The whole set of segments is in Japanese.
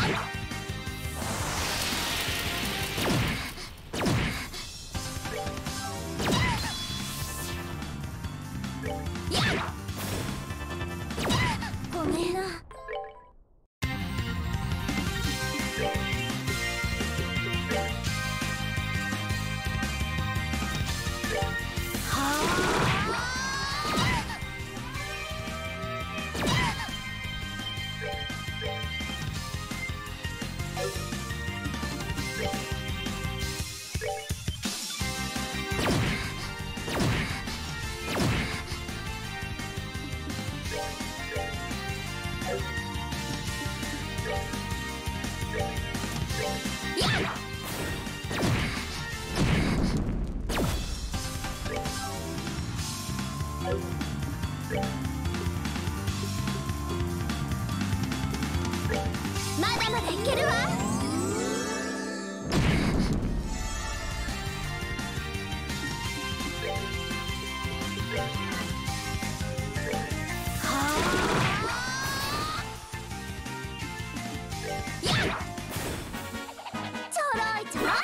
ごめんな。まだまだいけるわ。ちょろいちょろい。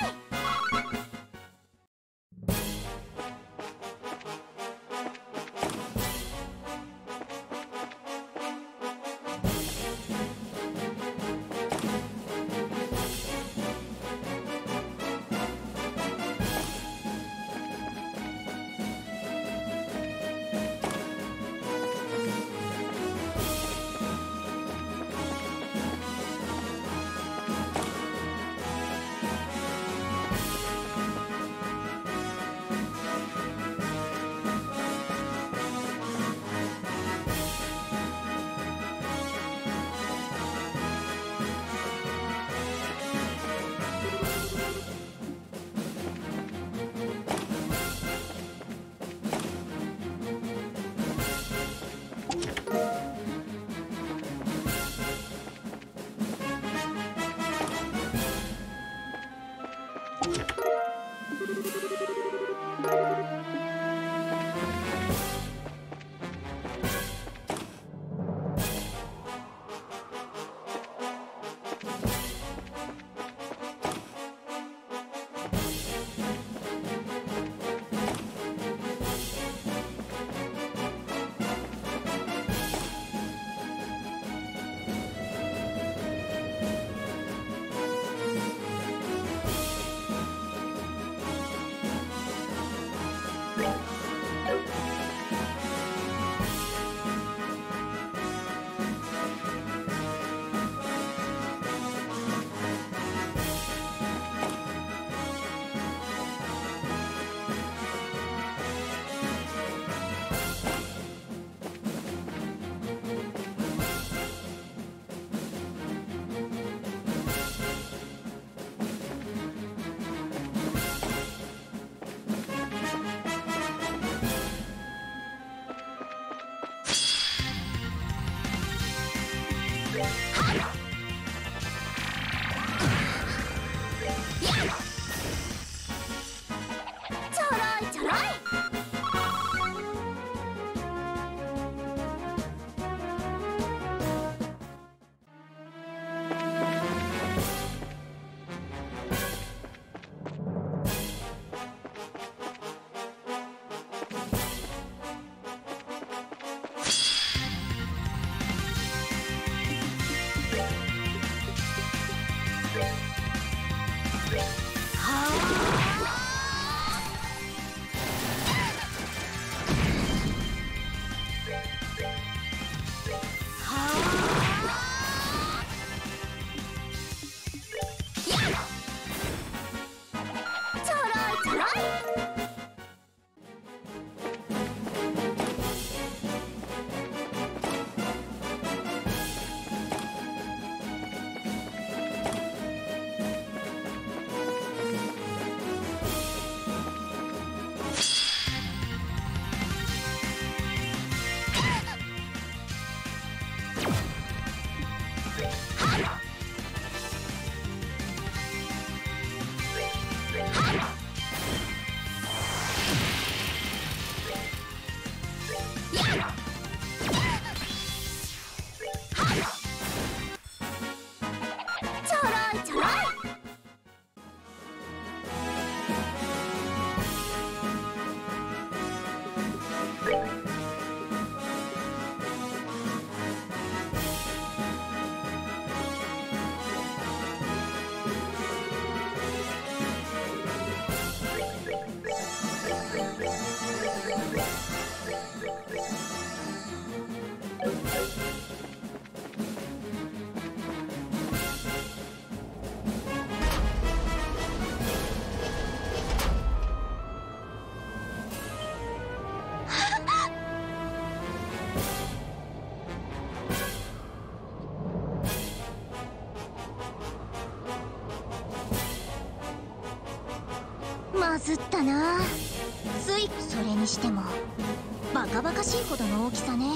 まずったな。それにしてもバカバカしいほどの大きさね。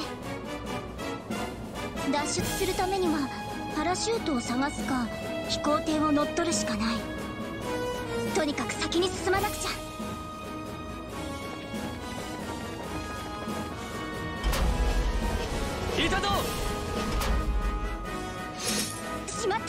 脱出するためにはパラシュートを探すか飛行艇を乗っ取るしかない。とにかく先に進まなくちゃ。 いたぞ。 しまった。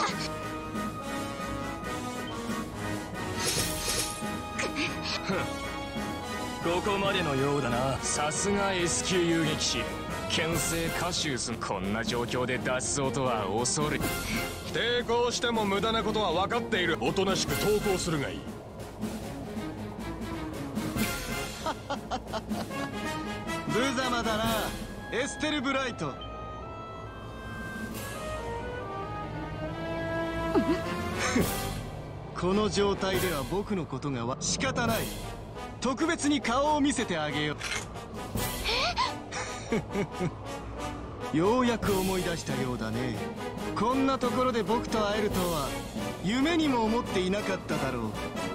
ここまでのようだな。さすが S 級遊撃士牽制カシウス。こんな状況で脱走とは恐れ。 抵抗しても無駄なことは分かっている。おとなしく投降するがいい。 無様だなエステル・ブライト。この状態では僕のことが仕方ない。特別に顔を見せてあげよう。ようやく思い出したようだね。こんなところで僕と会えるとは夢にも思っていなかっただろう。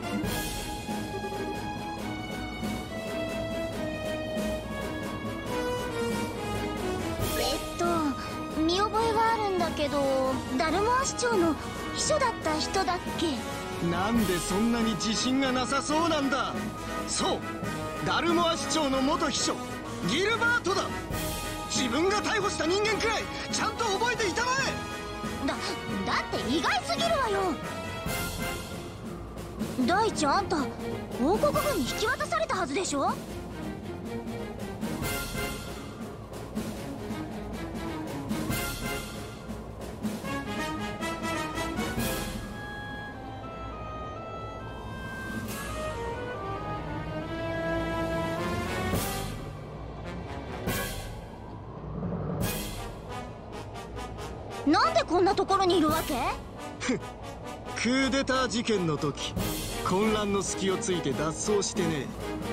見覚えがあるんだけど、ダルモア市長の秘書だった人だっけ。 なんでそんなに自信がなさそうなんだ。そう、ダルモア市長の元秘書ギルバートだ。自分が逮捕した人間くらいちゃんと覚えていたまえ。 だって意外すぎるわよ。第一、あんた王国軍に引き渡されたはずでしょ。なんでこんなところにいるわけ？ クーデター事件の時混乱の隙をついて脱走してね。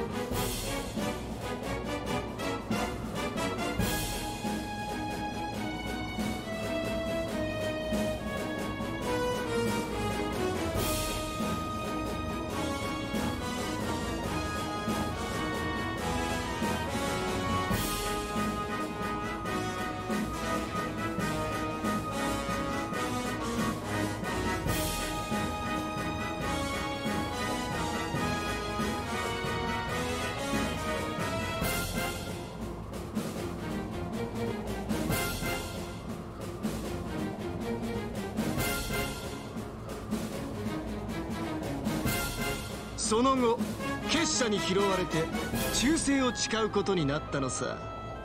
その後結社に拾われて忠誠を誓うことになったのさ。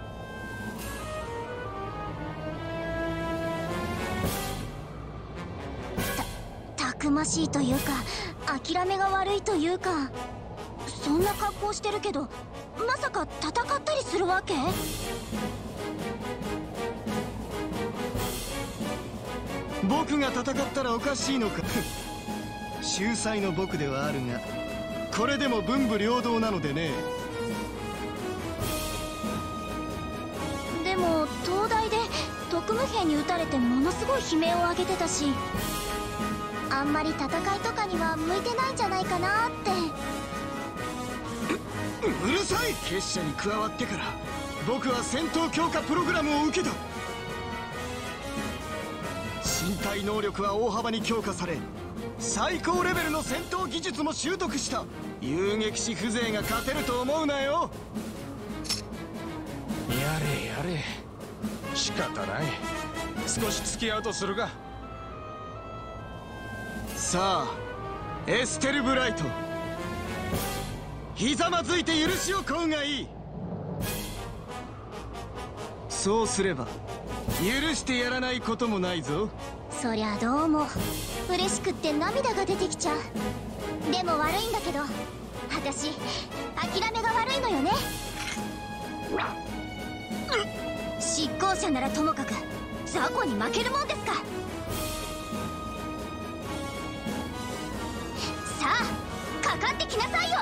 たくましいというか諦めが悪いというか、そんな格好してるけどまさか戦ったりするわけ？ 僕が戦ったらおかしいのか。秀才の僕ではあるがこれでも文武両道なのでね。 でも東大で特務兵に撃たれてものすごい悲鳴を上げてたし、あんまり戦いとかには向いてないんじゃないかなって。 うるさい。結社に加わってから僕は戦闘強化プログラムを受けた。身体能力は大幅に強化され最高レベルの戦闘技術も習得した。遊撃士風情が勝てると思うなよ。 やれやれ、仕方ない。少し付き合うとするか。 さあエステル・ブライト、ひざまずいて許しを請うがいい。そうすれば許してやらないこともないぞ。 そりゃどうも嬉しくって涙が出てきちゃう。でも悪いんだけど私諦めが悪いのよね。執行者ならともかく雑魚に負けるもんですか。さあかかってきなさいよ。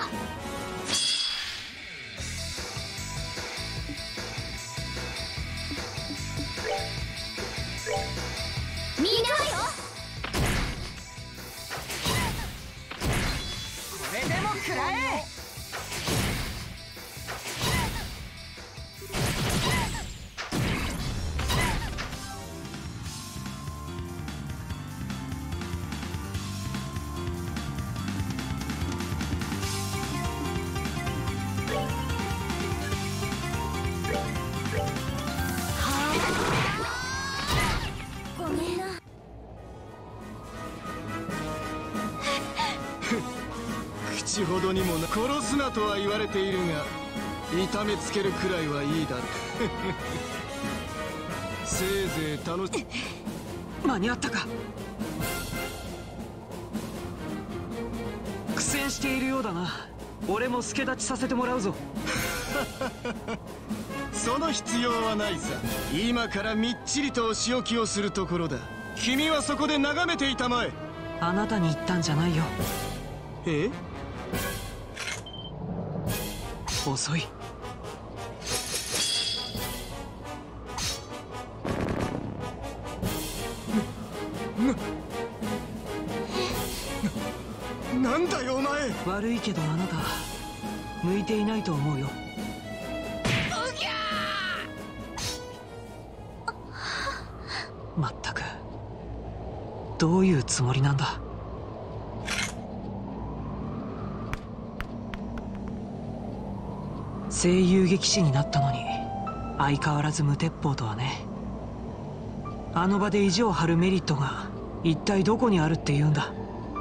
みんなよ。 これでもか。 食らえ。 ごめんな。 口ほどにもな。殺すなとは言われているが、痛めつけるくらいはいいだろう。せいぜい楽し。 間に合ったか。苦戦しているようだな。俺も助立ちさせてもらうぞ。 その必要はないさ。今からみっちりとお仕置きをするところだ。君はそこで眺めていたまえ。 あなたに言ったんじゃないよ。 え？ 遅い。 なんだよお前。 悪いけどあなた向いていないと思うよ。まったくどういうつもりなんだ。声優劇士になったのに相変わらず無鉄砲とはね。あの場で意地を張るメリットが一体どこにあるって言うんだ。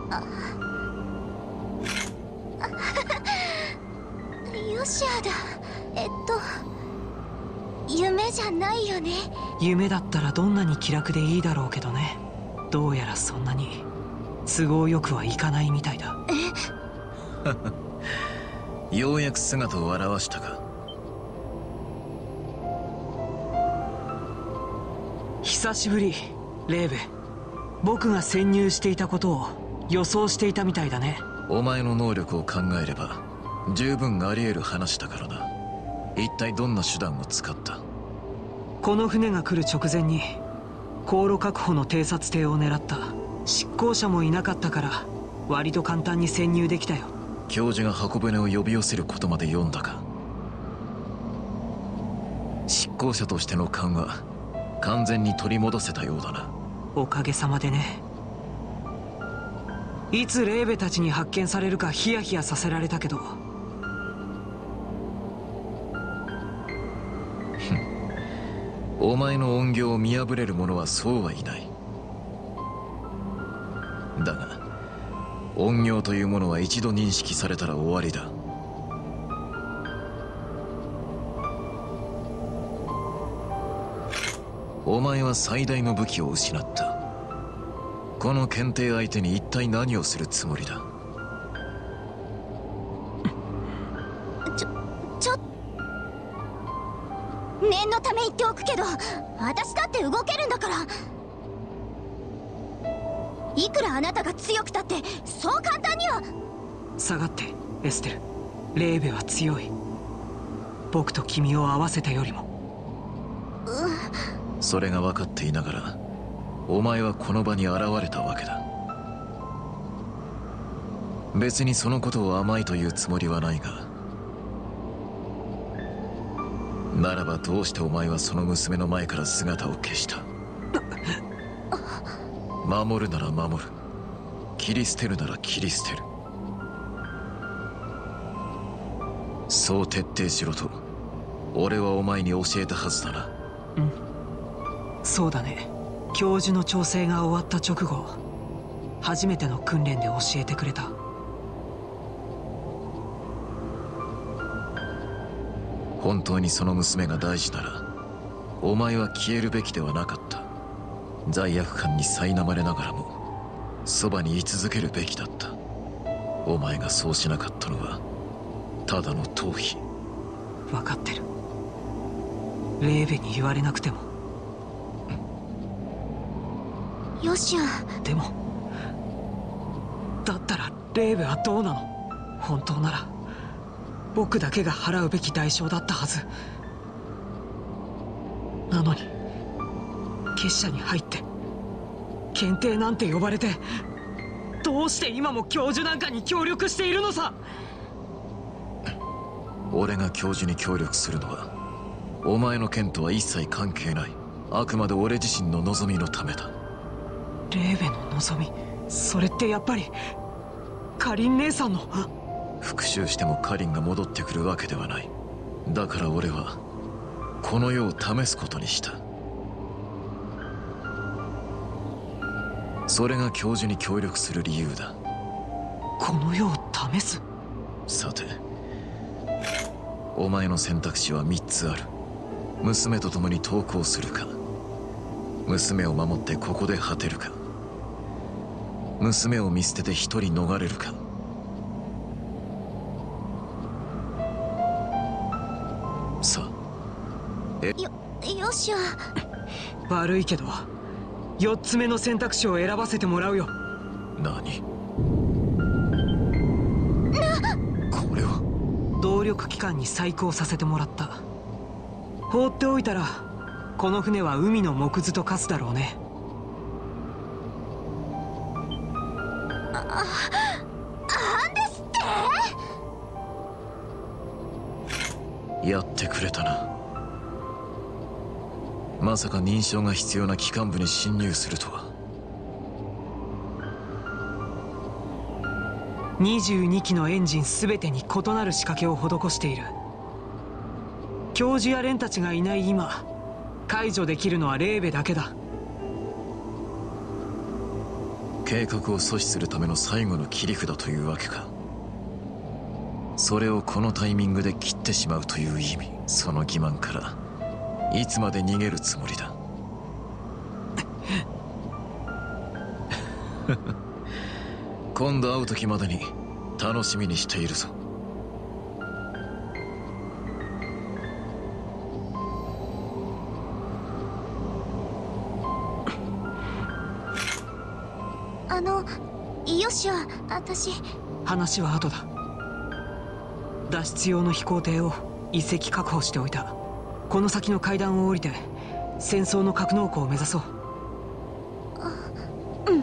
ヨシアだ。夢じゃないよね。 夢だったらどんなに気楽でいいだろうけどね。どうやらそんなに都合よくはいかないみたいだ。 ようやく姿を現したか。 久しぶりレーベ。僕が潜入していたことを予想していたみたいだね。 お前の能力を考えれば十分あり得る話だからな。一体どんな手段を使った？ この船が来る直前に航路確保の偵察艇を狙った。執行者もいなかったから割と簡単に潜入できたよ。 教授が箱舟を呼び寄せることまで読んだか。執行者としての勘は完全に取り戻せたようだな。 おかげさまでね。いつレーベたちに発見されるかヒヤヒヤさせられたけど。 お前の怨行を見破れる者はそうはいない。だが怨行というものは一度認識されたら終わりだ。お前は最大の武器を失った。この検定相手に一体何をするつもりだ？ 念のため言っておくけど、私だって動けるんだから。いくらあなたが強くたってそう簡単には。 下がってエステル。レーベは強い。僕と君を合わせたよりも。 それが分かっていながらお前はこの場に現れたわけだ。別にそのことを甘いというつもりはないが、ならばどうしてお前はその娘の前から姿を消した？守るなら守る、切り捨てるなら切り捨てる。そう徹底しろと俺はお前に教えたはずだな。 うん、そうだね。教授の調整が終わった直後、初めての訓練で教えてくれた。 本当にその娘が大事ならお前は消えるべきではなかった。罪悪感に苛まれながらもそばに居続けるべきだった。お前がそうしなかったのはただの逃避。 分かってる。レーベに言われなくても。 ヨシア。 でもだったらレーベはどうなの？本当なら僕だけが払うべき代償だったはず。なのに結社に入って検定なんて呼ばれて、どうして今も教授なんかに協力しているのさ。 俺が教授に協力するのはお前の件とは一切関係ない。あくまで俺自身の望みのためだ。 レーベの望み、それってやっぱりカリン姉さんの。 復讐してもカリンが戻ってくるわけではない。だから俺はこの世を試すことにした。それが教授に協力する理由だ。 この世を試す？ さて、お前の選択肢は3つある。娘と共に投降するか、娘を守ってここで果てるか、娘を見捨てて一人逃れるか。さあ、 よっしゃ。 悪いけど4つ目の選択肢を選ばせてもらうよ。 何？これは動力機関に再興させてもらった。放っておいたらこの船は海の藻くずと化すだろうね。 なんですって？ やってくれたな。まさか認証が必要な機関部に侵入するとは。 22機のエンジン全てに異なる仕掛けを施している。教授やレンたちがいない今、解除できるのはレーベだけだ。 計画を阻止するための最後の切り札というわけか。それをこのタイミングで切ってしまうという意味。その欺瞞からいつまで逃げるつもりだ。今度会う時までに楽しみにしているぞ。 よっしゃ、私。 話は後だ。脱出用の飛行艇を1隻確保しておいた。この先の階段を降りて戦争の格納庫を目指そう。 うん。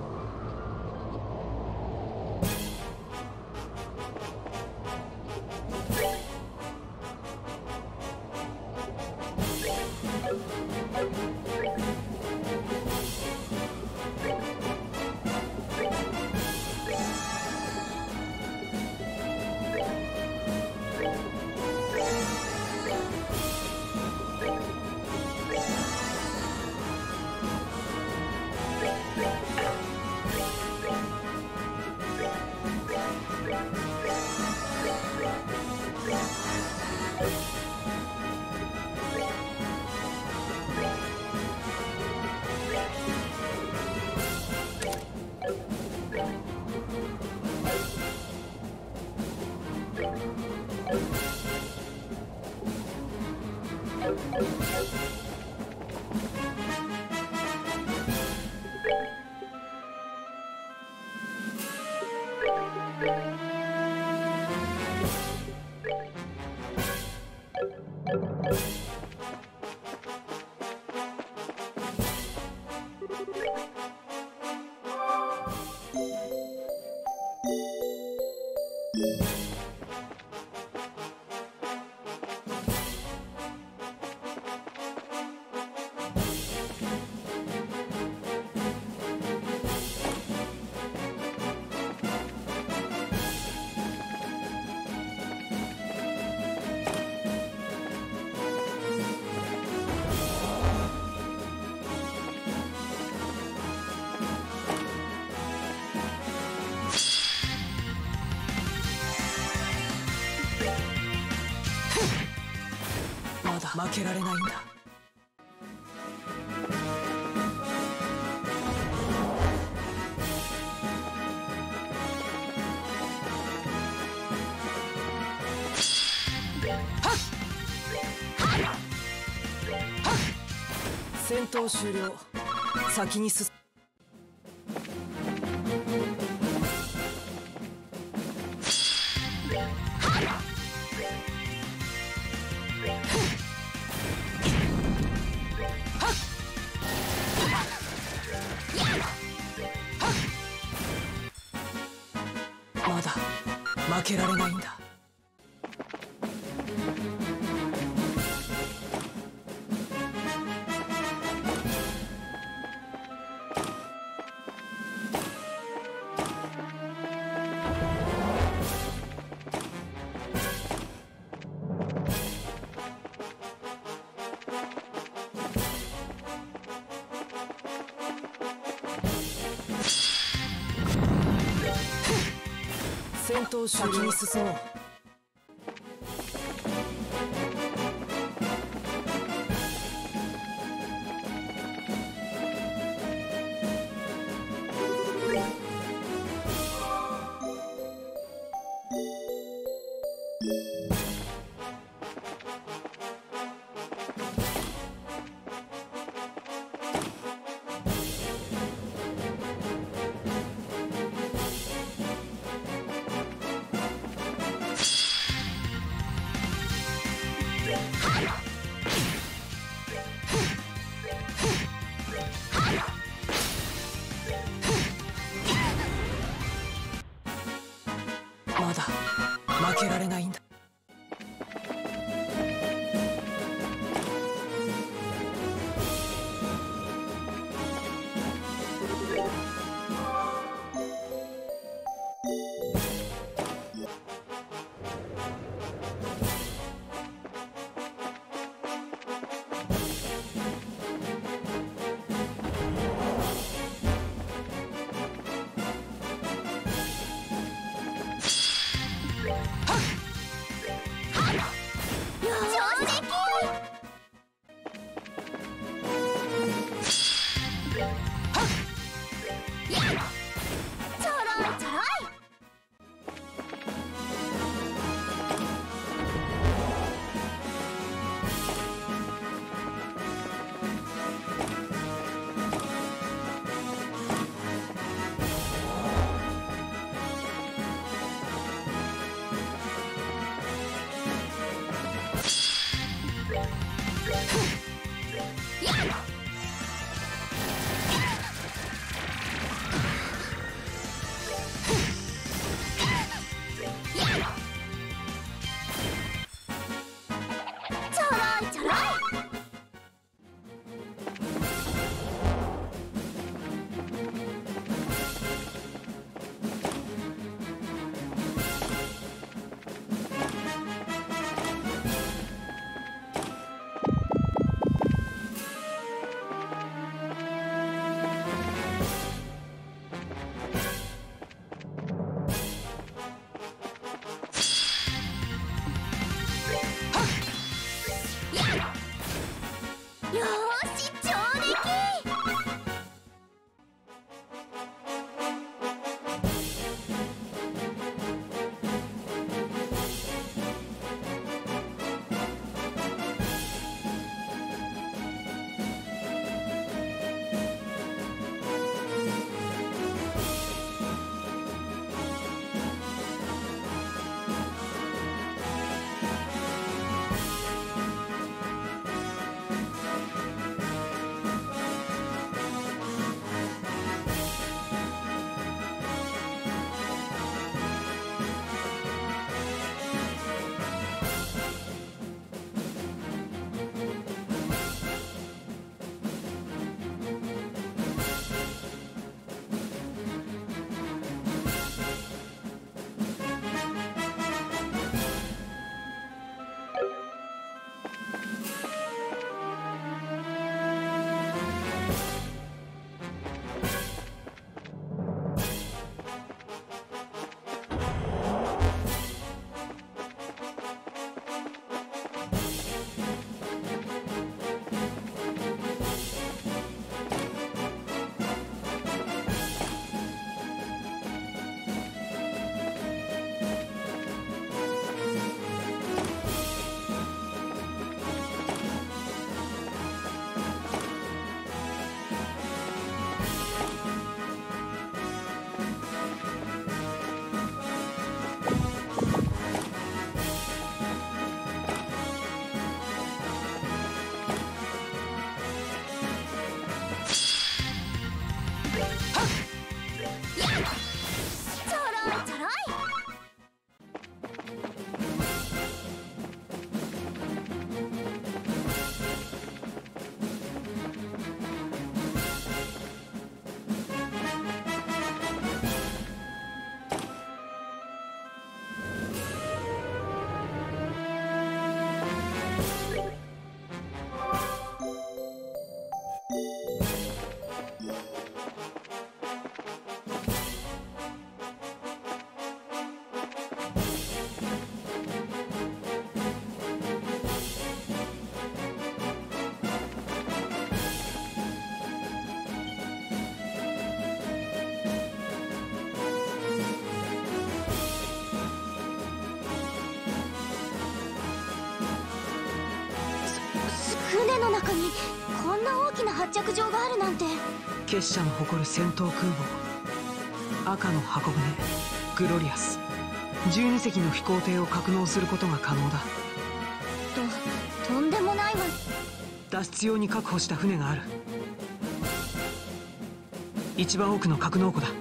まだ負けられないんだ。戦闘終了。先に進まだ負けられないんだ。 戦闘先に進もう。まだ負けられないんだ。 船の中にこんな大きな発着場があるなんて。 結社の誇る戦闘空母赤の箱舟グロリアス、12隻の飛行艇を格納することが可能だ。 とんでもないわ。 脱出用に確保した船がある。一番奥の格納庫だ。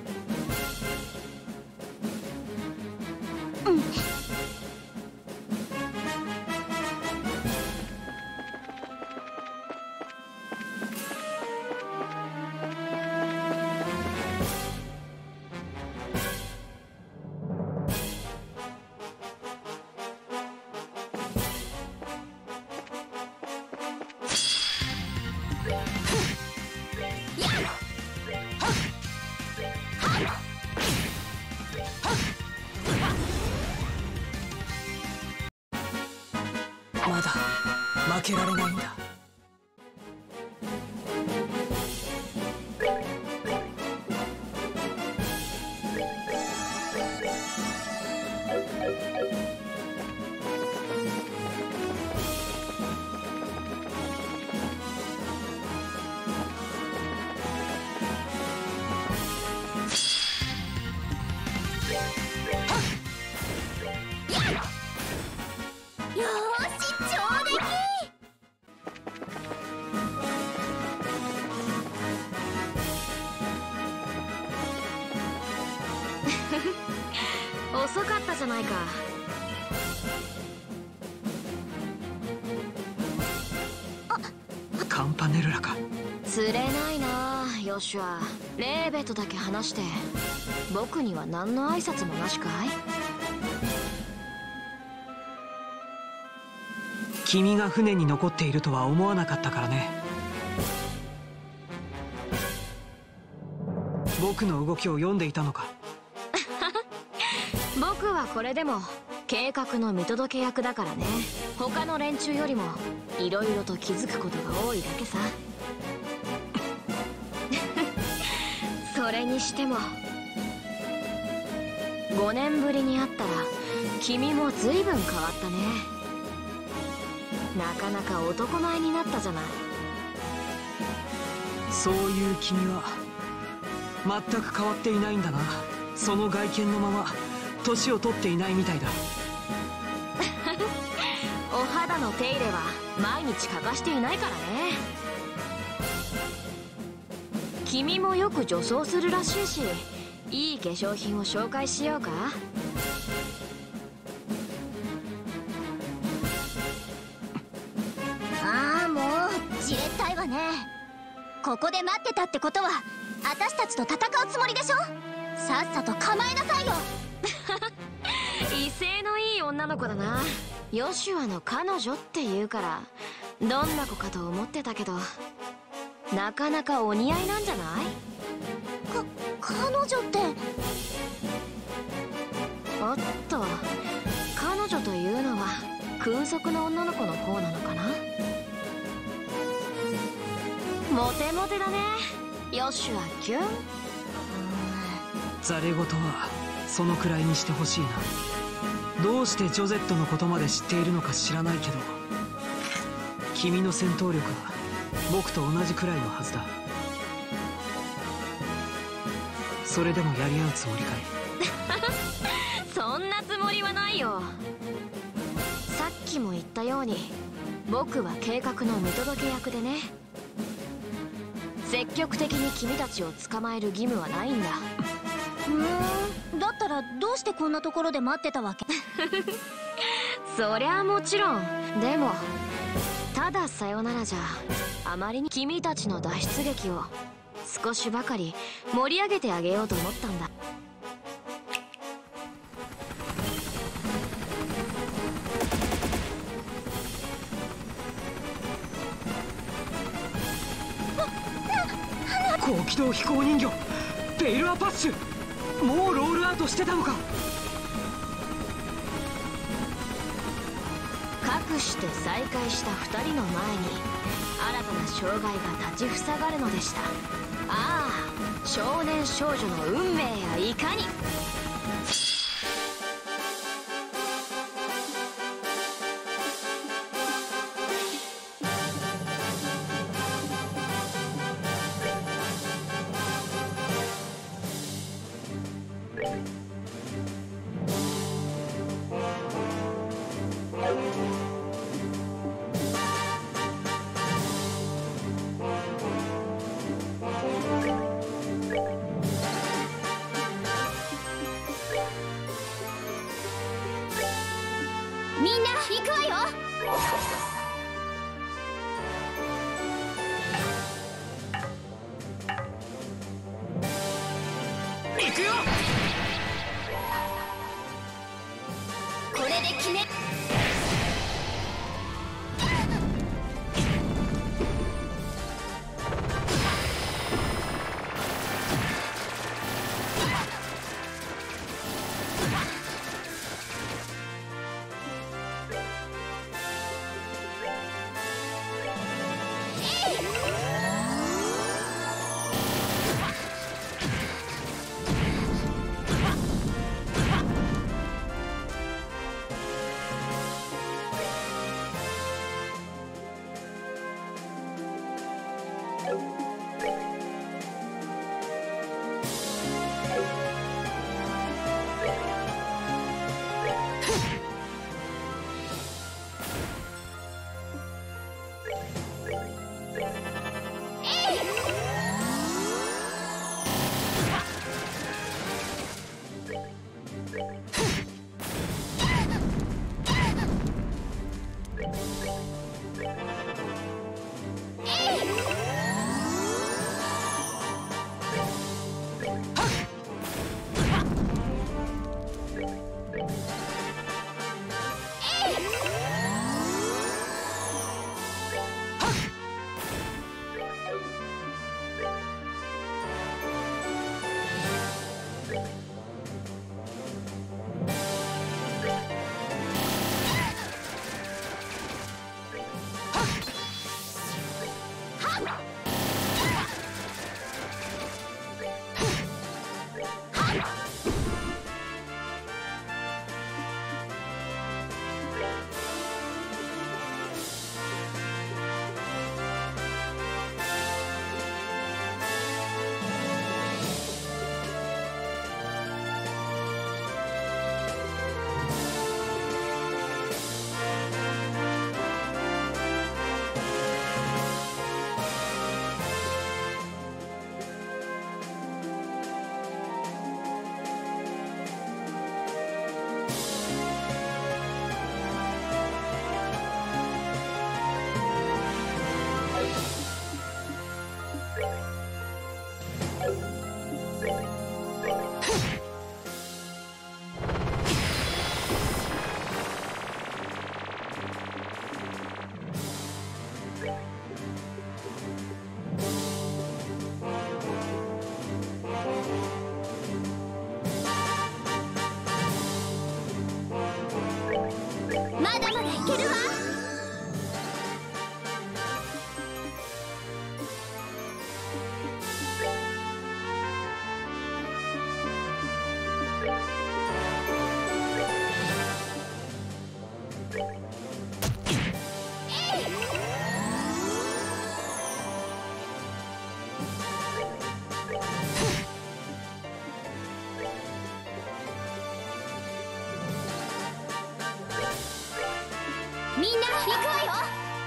まだ負けられないんだ。 よーし、上出来。 遅かったじゃないか。 カンパネルラか。 釣れないなヨシュア。レーベとだけ話して僕には何の挨拶もなしかい？ 君が船に残っているとは思わなかったからね。僕の動きを読んでいたのか。 僕はこれでも計画の見届け役だからね。他の連中よりもいろいろと気づくことが多いだけさ。それにしても5年ぶりに会ったら君も随分変わったね。なかなか男前になったじゃない。 そういう君は全く変わっていないんだな。その外見のまま年を取っていないみたいだ。 お肌の手入れは毎日欠かしていないからね。君もよく女装するらしいし、いい化粧品を紹介しようか。 ああ、もうじれったいわね。ここで待ってたってことは私たちと戦うつもりでしょ。さっさと構えなさいよ。 威勢のいい女の子だな。ヨシュアの彼女って言うからどんな子かと思ってたけど、なかなかお似合いなんじゃない？ 彼女って。 おっと、彼女というのは空賊の女の子の方なのかな。モテモテだねヨシュアキュン。 ザレ言はそのくらいにしてほしいな。どうしてジョゼットのことまで知っているのか知らないけど、君の戦闘力は僕と同じくらいのはずだ。それでもやり合うつもりかい？ そんなつもりはないよ。さっきも言ったように僕は計画の見届け役でね。積極的に君たちを捕まえる義務はないんだ。 だったらどうしてこんなところで待ってたわけ？ そりゃもちろん。でもたださよならじゃあまりに君たちの脱出劇を少しばかり盛り上げてあげようと思ったんだ。 高機動飛行人形ベイルアパッシュ、もうロールアウトしてたのか。 かくして再会した2人の前に新たな障害が立ちふさがるのでした。ああ、少年少女の運命やいかに。 みんな行くわよ。 行くよ。 これで決め。まだまだいけるわ。みんな行くわよ。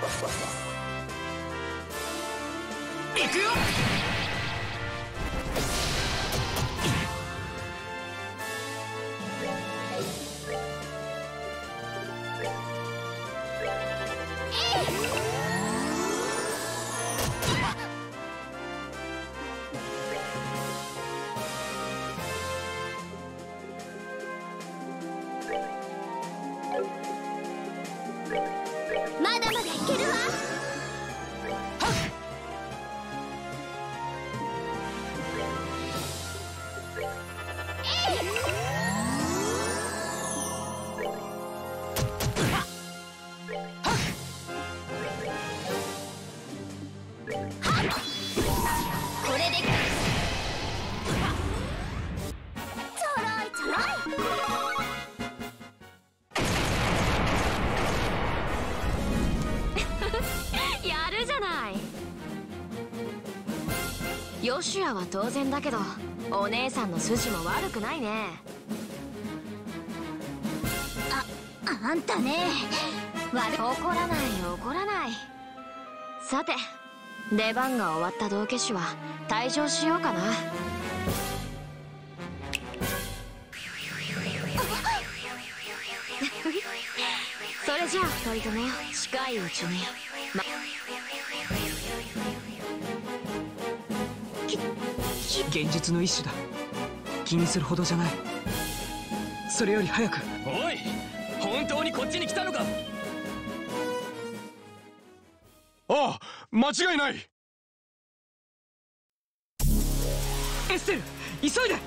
行くよ。 まだまだいけるわ。これでちょろいちょろい。 やるじゃない。ヨシュアは当然だけどお姉さんの筋も悪くないね。 あんたね。 怒らない怒らない。さて、出番が終わった道化師は退場しようかな。それじゃあ2人とも近いうちに。 現実の一種だ。気にするほどじゃない。それより早く。 おい、本当にこっちに来たのか？ ああ、間違いない。 エステル、急いで。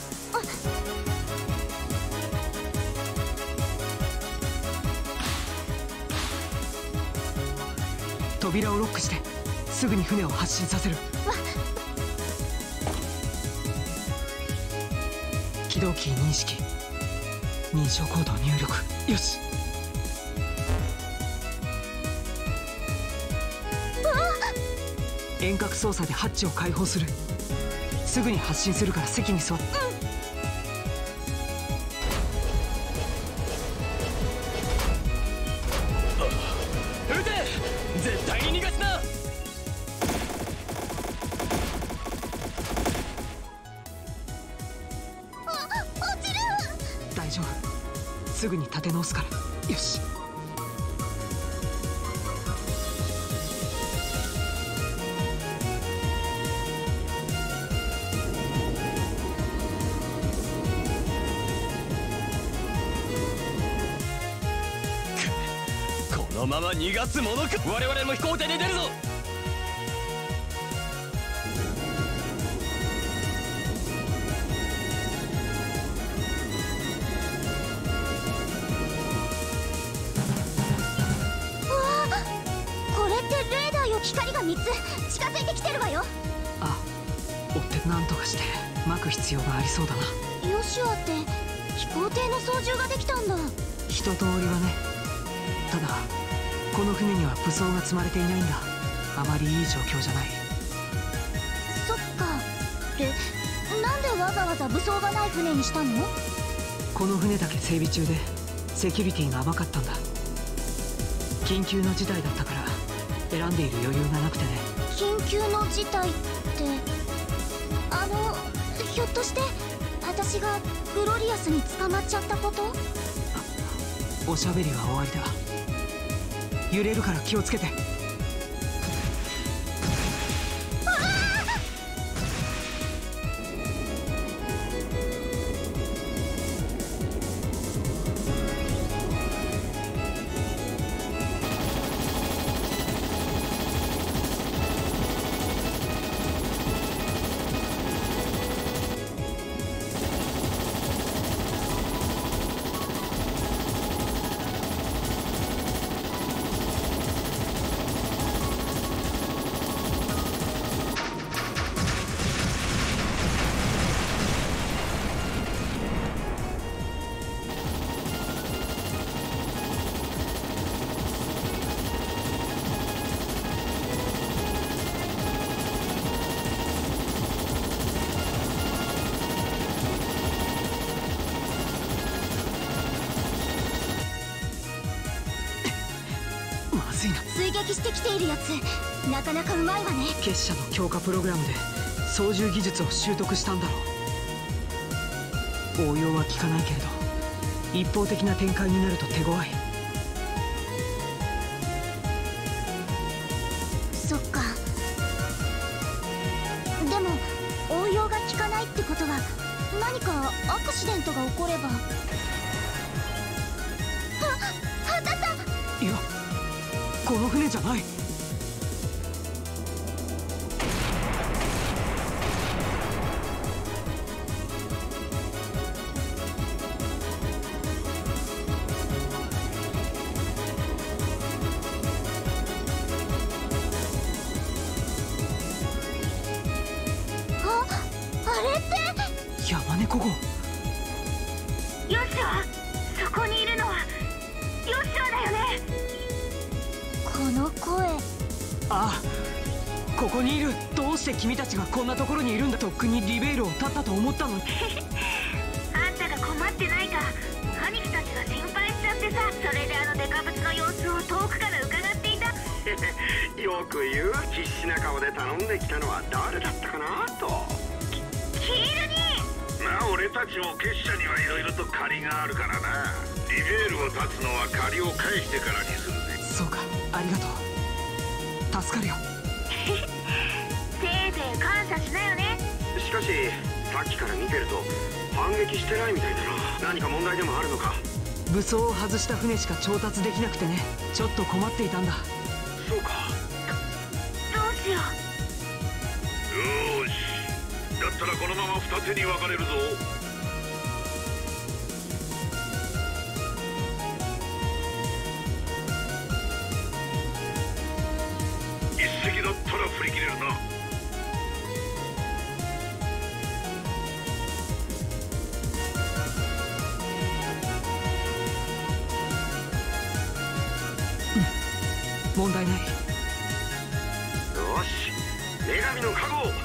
扉をロックしてすぐに船を発進させる。起動キー認識、認証コードを入力。よし。遠隔操作でハッチを開放する。すぐに発進するから席に座って。 撃て！絶対に逃がすな！ 落ちる。 大丈夫、すぐに立て直すから。よし。 このまま逃がすものか。我々も飛行艇に出るぞ。 これってレーダーよ。光が3つ近づいてきてるわよ。 あ、追ってなんとかして巻く必要がありそうだな。 ヨシュアって飛行艇の操縦ができたんだ。 一通りはね。ただこの船には武装が積まれていないんだ。あまりいい状況じゃない。 そっか。で、なんでわざわざ武装がない船にしたの？ この船だけ整備中でセキュリティが甘かったんだ。緊急の事態だったから選んでいる余裕がなくてね。 緊急の事態ってひょっとして私がグロリアスに捕まっちゃったこと？ おしゃべりは終わりだ。揺れるから気をつけて。 追撃してきているやつなかなかうまいわね。 結社の強化プログラムで操縦技術を習得したんだろう。応用は効かないけれど一方的な展開になると手強い。 そっか。でも応用が効かないってことは何かアクシデントが起これば。当たった。 いや、この船じゃない。 あれって山猫号。 ヨシュア、そこにいるのはヨシュアだよね。この声。 ああ、 ここにいる。どうして君たちがこんなところにいるんだ。とっくにリベールを絶ったと思ったのに。 あんたが困ってないか兄貴たちが心配しちゃってさ。それであのデカブツの様子を遠くから伺っていた。 よく言う。必死な顔で頼んできたのは誰だったかなと。 キールに。 まあ俺たちも結社にはいろいろと借りがあるからな。リベールを断つのは借りを返してからにするぜ。 そうか、ありがとう。助かるよ。 せいぜい感謝しなよね。 しかしさっきから見てると反撃してないみたいだな。何か問題でもあるのか。 武装を外した船しか調達できなくてね。ちょっと困っていたんだ。 そうか。 どうしよう。よーし、だったらこのまま二手に分かれるぞ。一隻だったら振り切れるな。 問題ない。 よし、女神の加護。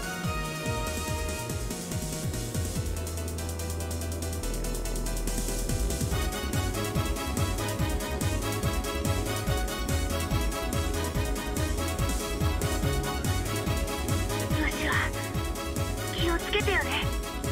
よしは気をつけてよね。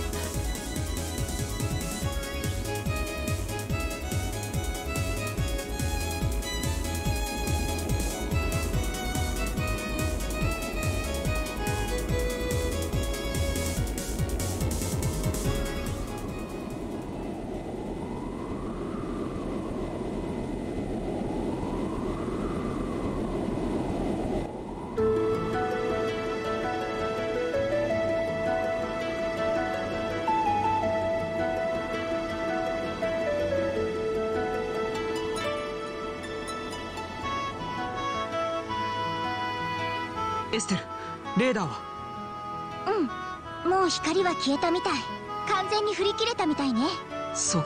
エステル、レーダーは？ もう光は消えたみたい。完全に振り切れたみたいね。 そうか。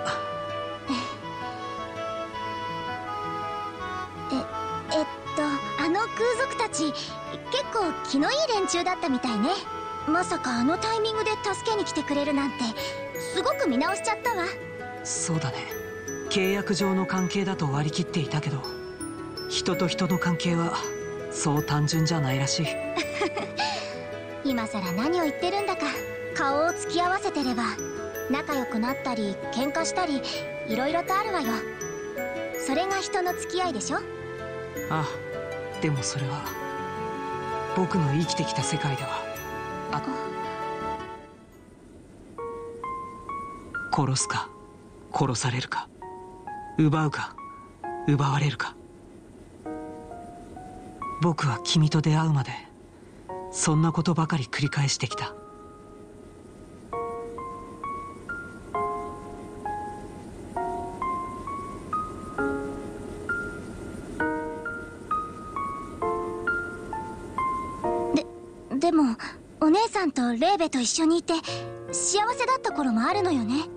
あの空賊たち結構気のいい連中だったみたいね。まさかあのタイミングで助けに来てくれるなんてすごく見直しちゃったわ。 そうだね。契約上の関係だと割り切っていたけど、人と人の関係はそう単純じゃないらしい。 今さら何を言ってるんだか。顔を突き合わせてれば仲良くなったり喧嘩したりいろいろとあるわよ。それが人の付き合いでしょ。 ああ、でもそれは僕の生きてきた世界では殺すか殺されるか、奪うか奪われるか。僕は君と出会うまでそんなことばかり繰り返してきた。 でもお姉さんとレーベと一緒にいて幸せだった頃もあるのよね。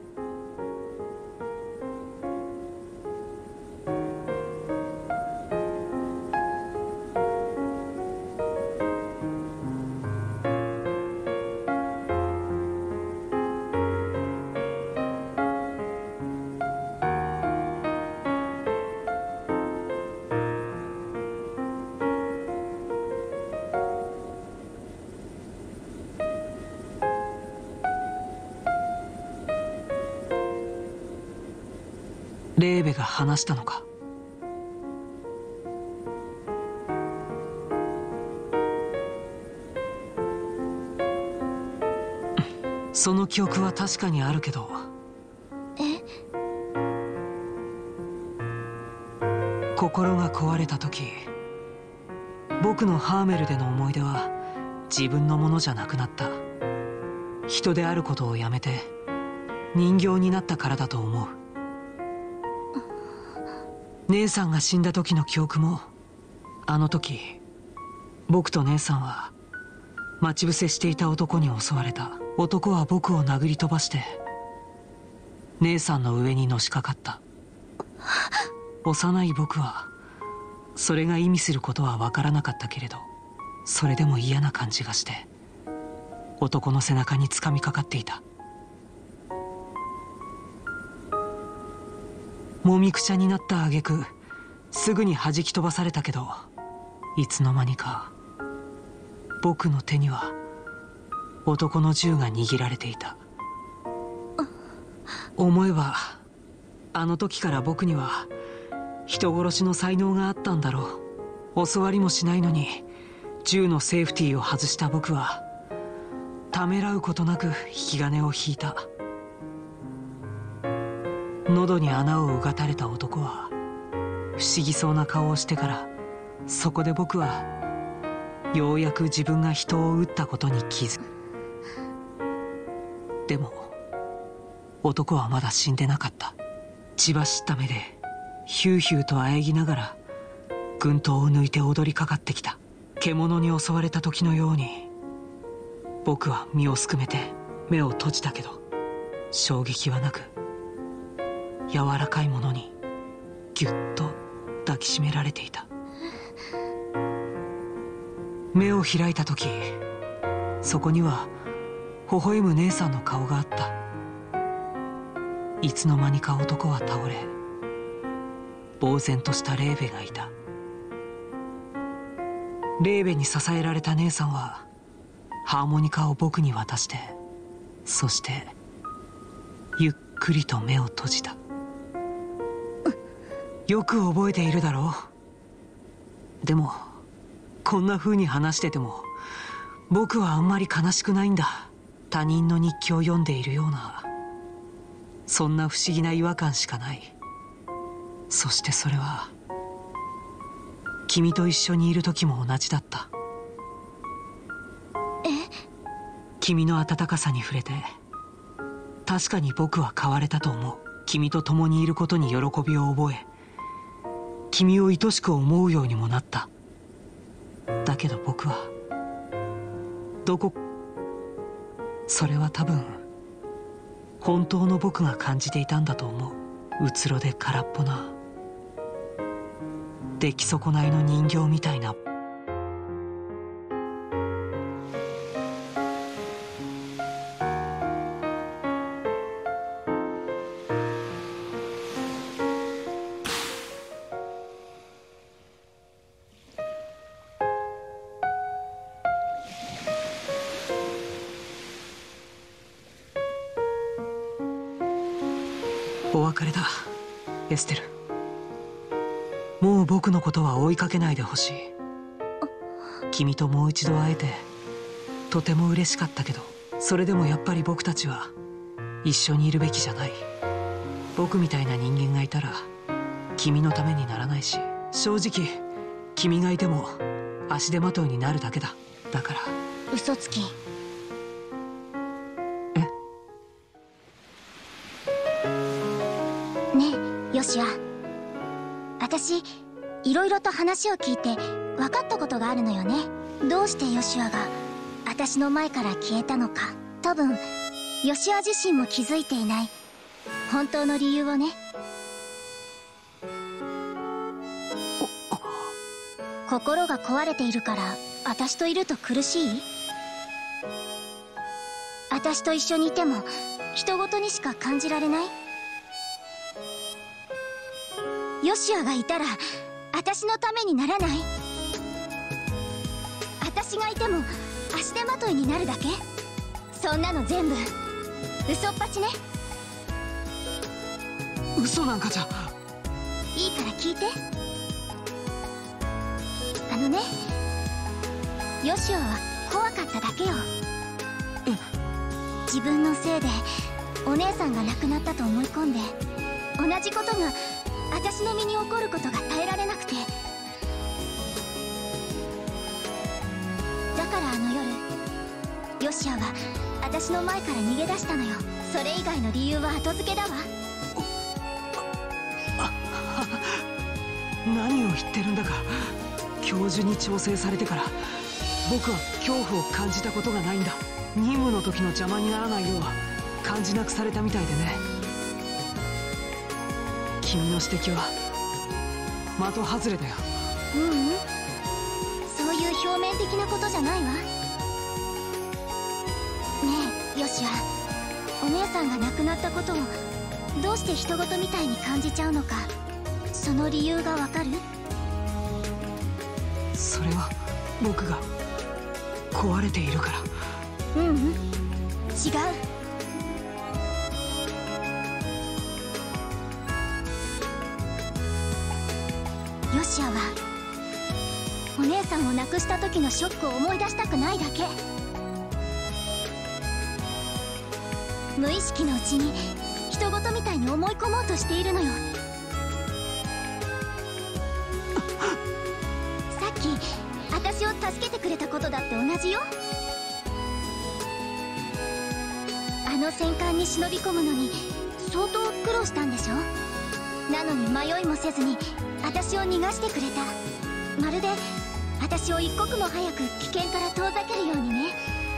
レーベが話したのか。その記憶は確かにあるけど、心が壊れた時、僕のハーメルでの思い出は自分のものじゃなくなった。人であることをやめて人形になったからだと思う。姉さんが死んだ時の記憶も、あの時僕と姉さんは待ち伏せしていた男に襲われた。男は僕を殴り飛ばして姉さんの上にのしかかった。幼い僕はそれが意味することは分からなかったけれど、 それでも嫌な感じがして男の背中につかみかかっていた。もみくちゃになった挙句すぐに弾き飛ばされたけど、いつの間にか僕の手には男の銃が握られていた。思えばあの時から僕には人殺しの才能があったんだろう。教わりもしないのに銃のセーフティーを外した僕はためらうことなく引き金を引いた。喉に穴をうがたれた男は不思議そうな顔をしてから、そこで僕はようやく自分が人を撃ったことに気づく。でも男はまだ死んでなかった。血走った目でヒューヒューとあえぎながら軍刀を抜いて踊りかかってきた。獣に襲われた時のように僕は身をすくめて目を閉じたけど、衝撃はなく柔らかいものにぎゅっと抱きしめられていた。目を開いた時、そこには微笑む姉さんの顔があった。いつの間にか男は倒れ、呆然としたレーベがいた。レーベに支えられた姉さんはハーモニカを僕に渡して、そしてゆっくりと目を閉じた。よく覚えているだろう。でもこんな風に話してても僕はあんまり悲しくないんだ。他人の日記を読んでいるような、そんな不思議な違和感しかない。そしてそれは君と一緒にいる時も同じだった。君の温かさに触れて確かに僕は変われたと思う。君と共にいることに喜びを覚え、君を愛しく思うようにもなった。だけど僕はそれは多分本当の僕が感じていたんだと思う。うつろで空っぽな、出来損ないの人形みたいな。お別れだ、エステル。もう僕のことは追いかけないでほしい。君ともう一度会えてとても嬉しかったけど、それでもやっぱり僕たちは一緒にいるべきじゃない。僕みたいな人間がいたら君のためにならないし、正直君がいても足手まといになるだけだ。だから。 嘘つき。ねえヨシア、私いろいろと話を聞いて分かったことがあるのよね。どうしてヨシアが私の前から消えたのか。多分ヨシア自身も気づいていない本当の理由をね。心が壊れているから私といると苦しい？私と一緒にいても人ごとにしか感じられない？ヨシアがいたら私のためにならない？私がいても足手まといになるだけ？そんなの全部嘘っぱちね。 嘘なんかじゃ。 いいから聞いて。あのね、ヨシオは怖かっただけよ。自分のせいでお姉さんが亡くなったと思い込んで、同じことが私の身に起こることが耐えられなくて、だからあの夜ヨシアは私の前から逃げ出したのよ。それ以外の理由は後付けだわ。 何を言ってるんだか。教授に調整されてから僕は恐怖を感じたことがないんだ。任務の時の邪魔にならないよう感じなくされたみたいでね。君の指摘は的外れだよ。 そういういう表面的なことじゃないわ。ねえヨシア、お姉さんが亡くなったことをどうして人事みたいに感じちゃうのか、その理由がわかる？ それは僕が壊れているから。 違う。ヨシアはお姉さんを亡くした時のショックを思い出したくないだけ。無意識のうちに人事みたいに思い込もうとしているのよ。さっき私を助けてくれたことだって同じよ。あの戦艦に忍び込むのに相当苦労したんでしょ。なのに迷いもせずに私を逃がしてくれた。まるで私を一刻も早く危険から遠ざけるようにね。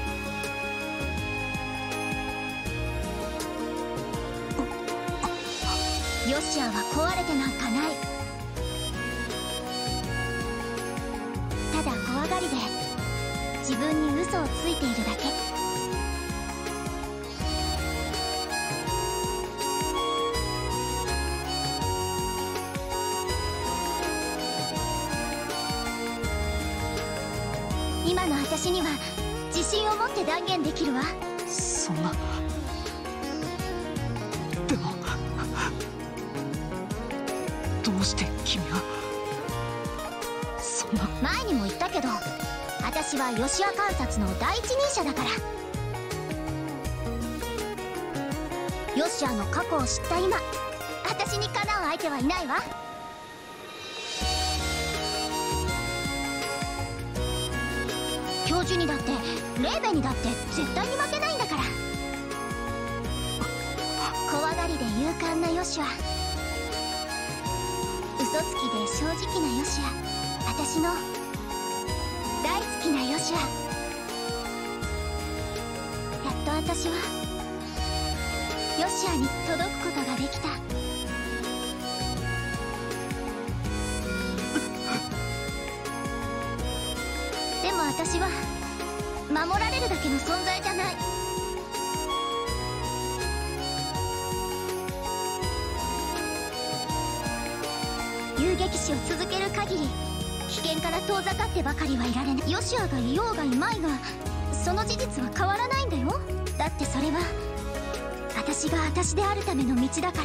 ヨシアは壊れてなんかない。ただ怖がりで自分に嘘をついているだけ。今の私には自信を持って断言できるわ。 そんな。でもどうして君はそんな。 前にも言ったけど、私はヨシア観察の第一人者だから。ヨシアの過去を知った今、私にかなう相手はいないわ。教授にだってレーベンにだって絶対に負けないんだから。怖がりで勇敢なヨシア、嘘つきで正直なヨシア、私の大好きなヨシア。やっと私はヨシアに届くことができた。でも私は守られるだけの存在じゃない。遊撃士を続ける限り危険から遠ざかってばかりはいられない。ヨシアがいようがいまいがその事実は変わらないんだよ。だってそれは私が私であるための道だから。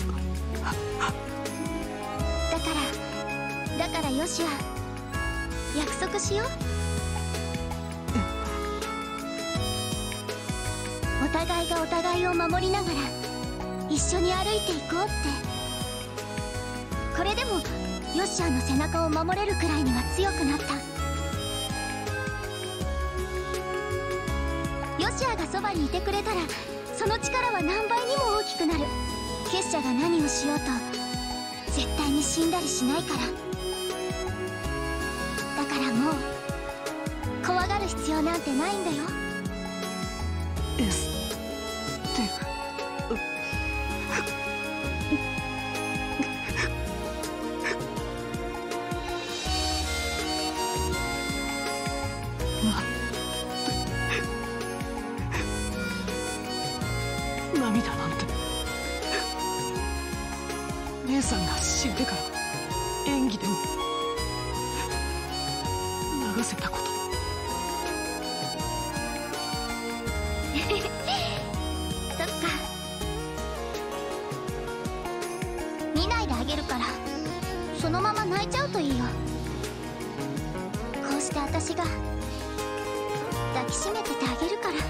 だからヨシア、約束しよう。お互いがお互いを守りながら一緒に歩いていこうって。これでもヨシアの背中を守れるくらいには強くなった。ヨシアがそばにいてくれたらその力は何倍にも大きくなる。結社が何をしようと絶対に死んだりしないから。だからもう怖がる必要なんてないんだよ。 エステル。涙なんて。姉さんが死んでから演技でも流せたこと。 そっか。見ないであげるからそのまま泣いちゃうといいよ。こうして私が抱きしめててあげるから。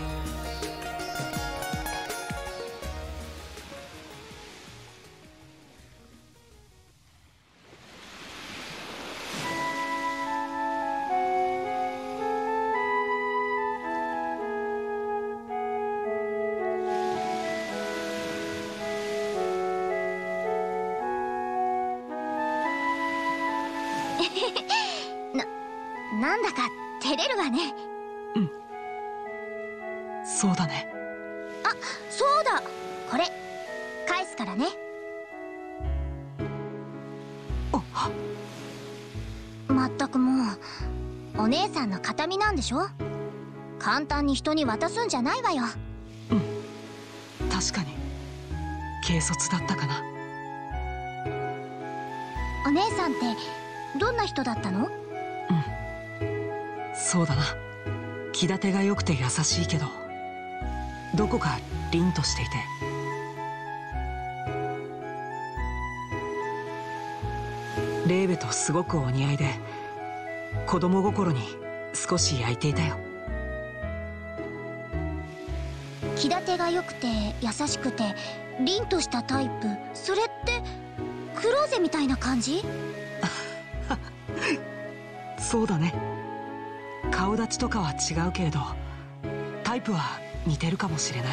なんだか照れるわね。 うん、そうだね。 あ、そうだ、これ返すからね。まったくもうお姉さんの形見なんでしょ。簡単に人に渡すんじゃないわよ。 確かに軽率だったかな。 お姉さんってどんな人だったの？ そうだな、気立てが良くて優しいけどどこか凛としていて、レーベとすごくお似合いで子供心に少し焼いていたよ。 気立てが良くて優しくて凛としたタイプ、それってクローゼみたいな感じ？ そうだね、顔立ちとかは違うけれどタイプは似てるかもしれない。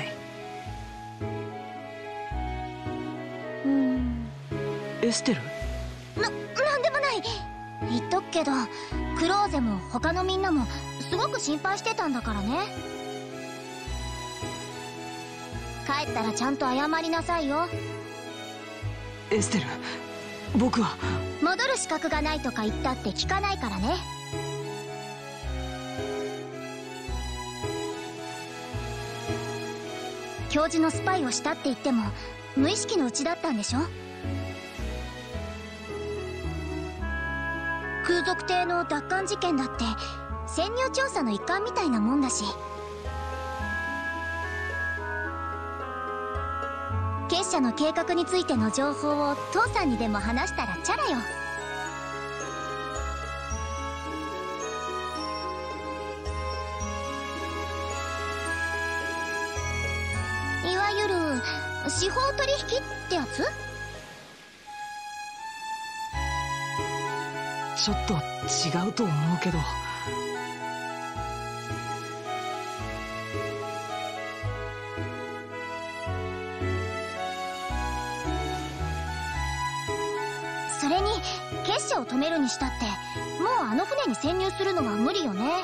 エステル？ なんでもない。言っとくけどクローゼも他のみんなもすごく心配してたんだからね。帰ったらちゃんと謝りなさいよ。 エステル、僕は戻る資格がないとか言ったって聞かないからね。教授のスパイをしたって言っても無意識のうちだったんでしょ。空賊艇の奪還事件だって潜入調査の一環みたいなもんだし。結社の計画についての情報を父さんにでも話したらチャラよ。いわゆる司法取引ってやつ？ ちょっと違うと思うけど。 それに結社を止めるにしたってもうあの船に潜入するのは無理よね。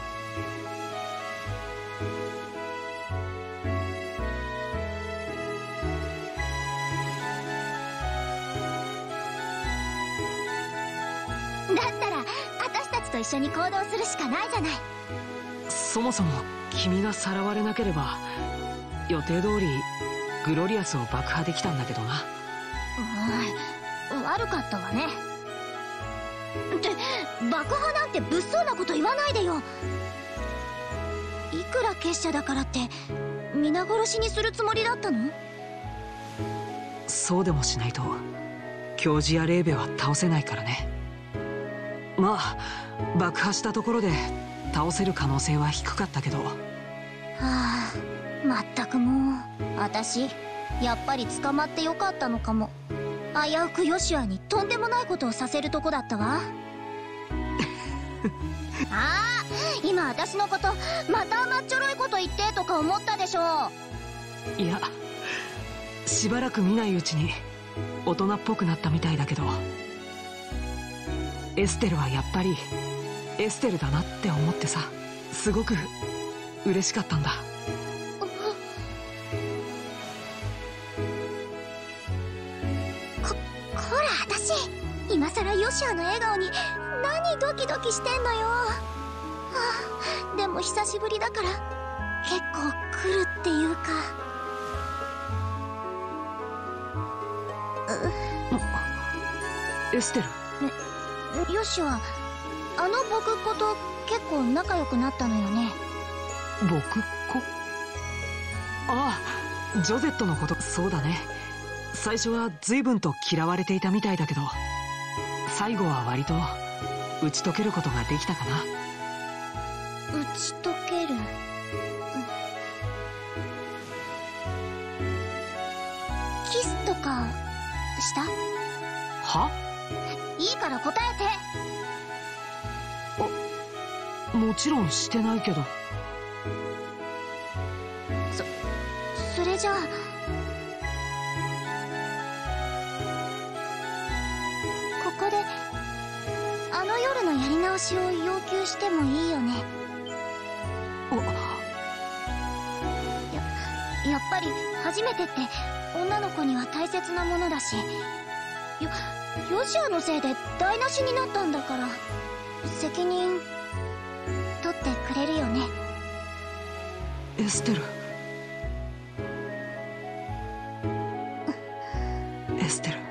だったら私たちと一緒に行動するしかないじゃない。 そもそも君がさらわれなければ予定通りグロリアスを爆破できたんだけどな。 悪かったわね。って爆破なんて物騒なこと言わないでよ。いくら結社だからって皆殺しにするつもりだったの？ そうでもしないと教授やレーベは倒せないからね。まあ爆破したところで倒せる可能性は低かったけど。 はあ、まったくもう私やっぱり捕まってよかったのかも。危うくヨシュアにとんでもないことをさせるとこだったわ。ああ、今私のことまた甘っちょろいこと言ってとか思ったでしょ。 いや、しばらく見ないうちに大人っぽくなったみたいだけど、エステルはやっぱりエステルだなって思ってさ、すごく嬉しかったんだ。 ほら私今さらヨシュアの笑顔に何ドキドキしてんのよ。でも久しぶりだから結構来るっていうか。 エステル、 ヨシュア、あの僕こと結構仲良くなったのよね。 僕子？ああ、ジョゼットのこと。そうだね、最初は随分と嫌われていたみたいだけど最後は割と打ち解けることができたかな。 打ち解ける？キスとかした？ は？ いいから答えて。もちろんしてないけど。 それじゃあここであの夜のやり直しを要求してもいいよね。やっぱり初めてって女の子には大切なものだし、ヨシュアのせいで台無しになったんだから責任取ってくれるよね。 エステル。エステル。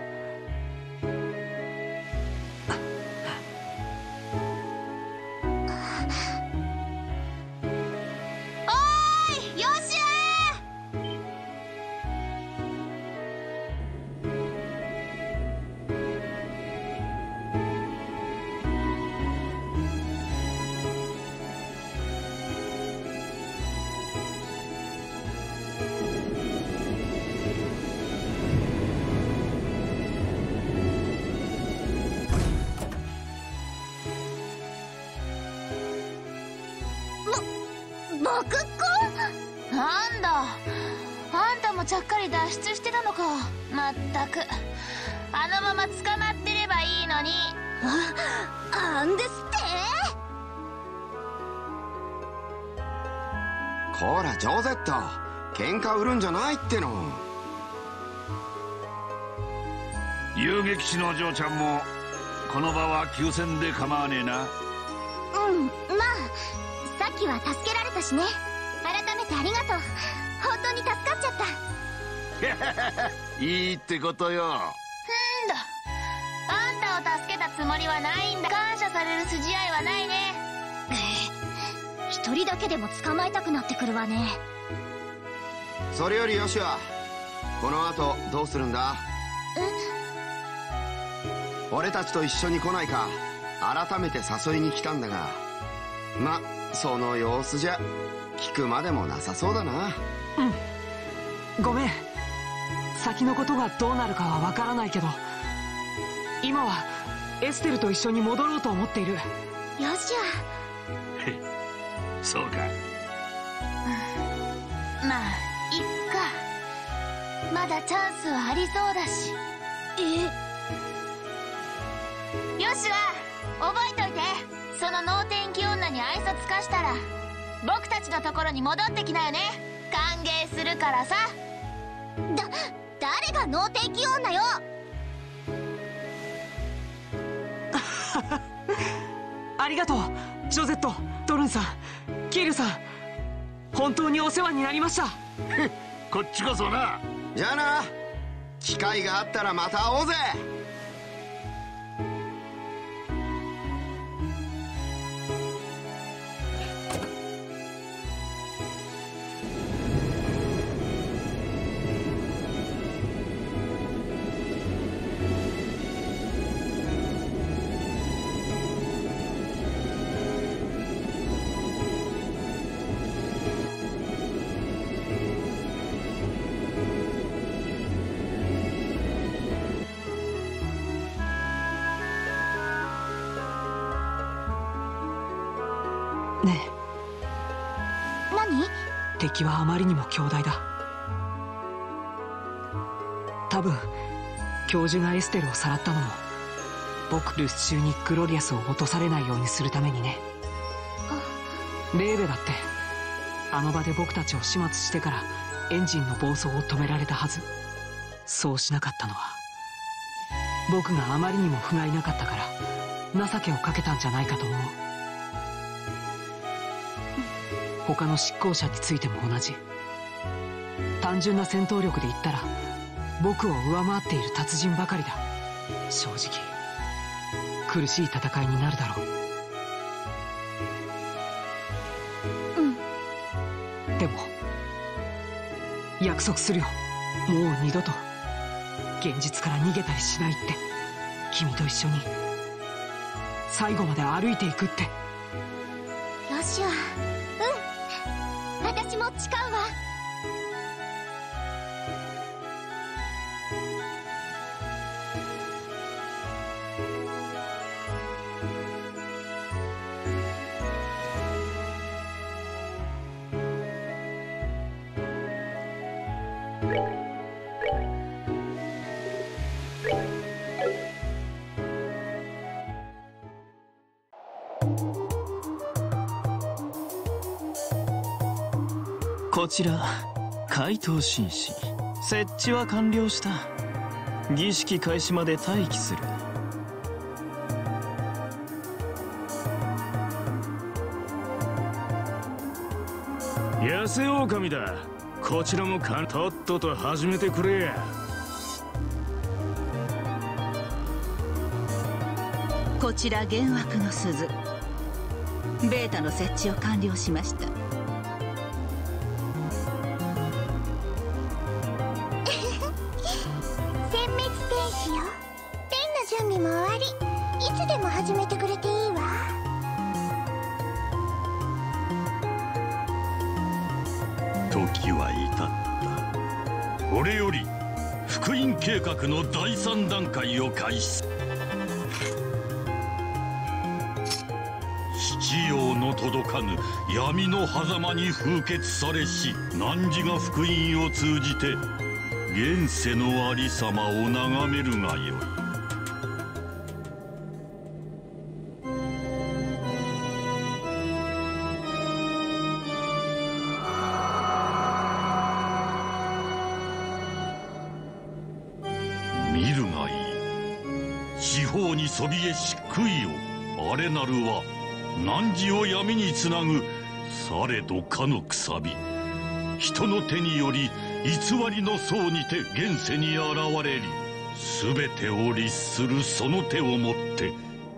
僕っ子？なんだ、あんたもちゃっかり脱出してたのか。まったく、あのまま捕まってればいいのに。 あんですって。 こらジョゼット、喧嘩売るんじゃないっての。 遊撃士の嬢ちゃんもこの場は休戦で構わねえな。 うん、まあさっきは助けられたしね。改めてありがとう。本当に助かっちゃった。 いいってことよ。 んだ、あんたを助けたつもりはないんだ。感謝される筋合いはないね。 一人だけでも捕まえたくなってくるわね。 それよりヨシュア、この後どうするんだ？俺たちと一緒に来ないか改めて誘いに来たんだが、ま、その様子じゃ聞くまでもなさそうだな。 うん、ごめん。先のことがどうなるかはわからないけど、今はエステルと一緒に戻ろうと思っている。 よしそうか。 まあいっか、まだチャンスはありそうだし。よしは覚えといて、その能天気女に愛想つかしたら僕たちのところに戻ってきなよね。歓迎するからさ。 誰が能天気女よ。 ありがとうジョゼット、ドルンさん、キールさん、本当にお世話になりました。 こっちこそな。 じゃあな、機会があったらまた会おうぜ。 ねえ。何？ 敵はあまりにも強大だ。多分教授がエステルをさらったのも僕留守中にグロリアスを落とされないようにするためにね。レーベだってあの場で僕たちを始末してからエンジンの暴走を止められたはず。そうしなかったのは僕があまりにも不甲斐なかったから情けをかけたんじゃないかと思う。他の執行者についても同じ。単純な戦闘力で言ったら僕を上回っている達人ばかりだ。正直苦しい戦いになるだろう。でも約束するよ、もう二度と現実から逃げたりしないって。君と一緒に最後まで歩いていくって。 よしは、私も誓うわ。 こちら怪盗紳士、設置は完了した。儀式開始まで待機する。 痩せ狼だ。こちらもとっとと始めてくれや。 こちら幻惑の鈴。ベータの設置を完了しました。 殲滅天使よ。ペンの準備も終わり、いつでも始めてくれていいわ。 時は至った。これより福音計画の第3段階を開始。七葉の届かぬ闇の狭間に風穴されし汝が福音を通じて現世のありさまを眺めるがよい。見るがいい。四方にそびえし杭をあれなるは汝を闇につなぐされどかのくさび。人の手により偽りの層にて現世に現れり、全てを律するその手をもって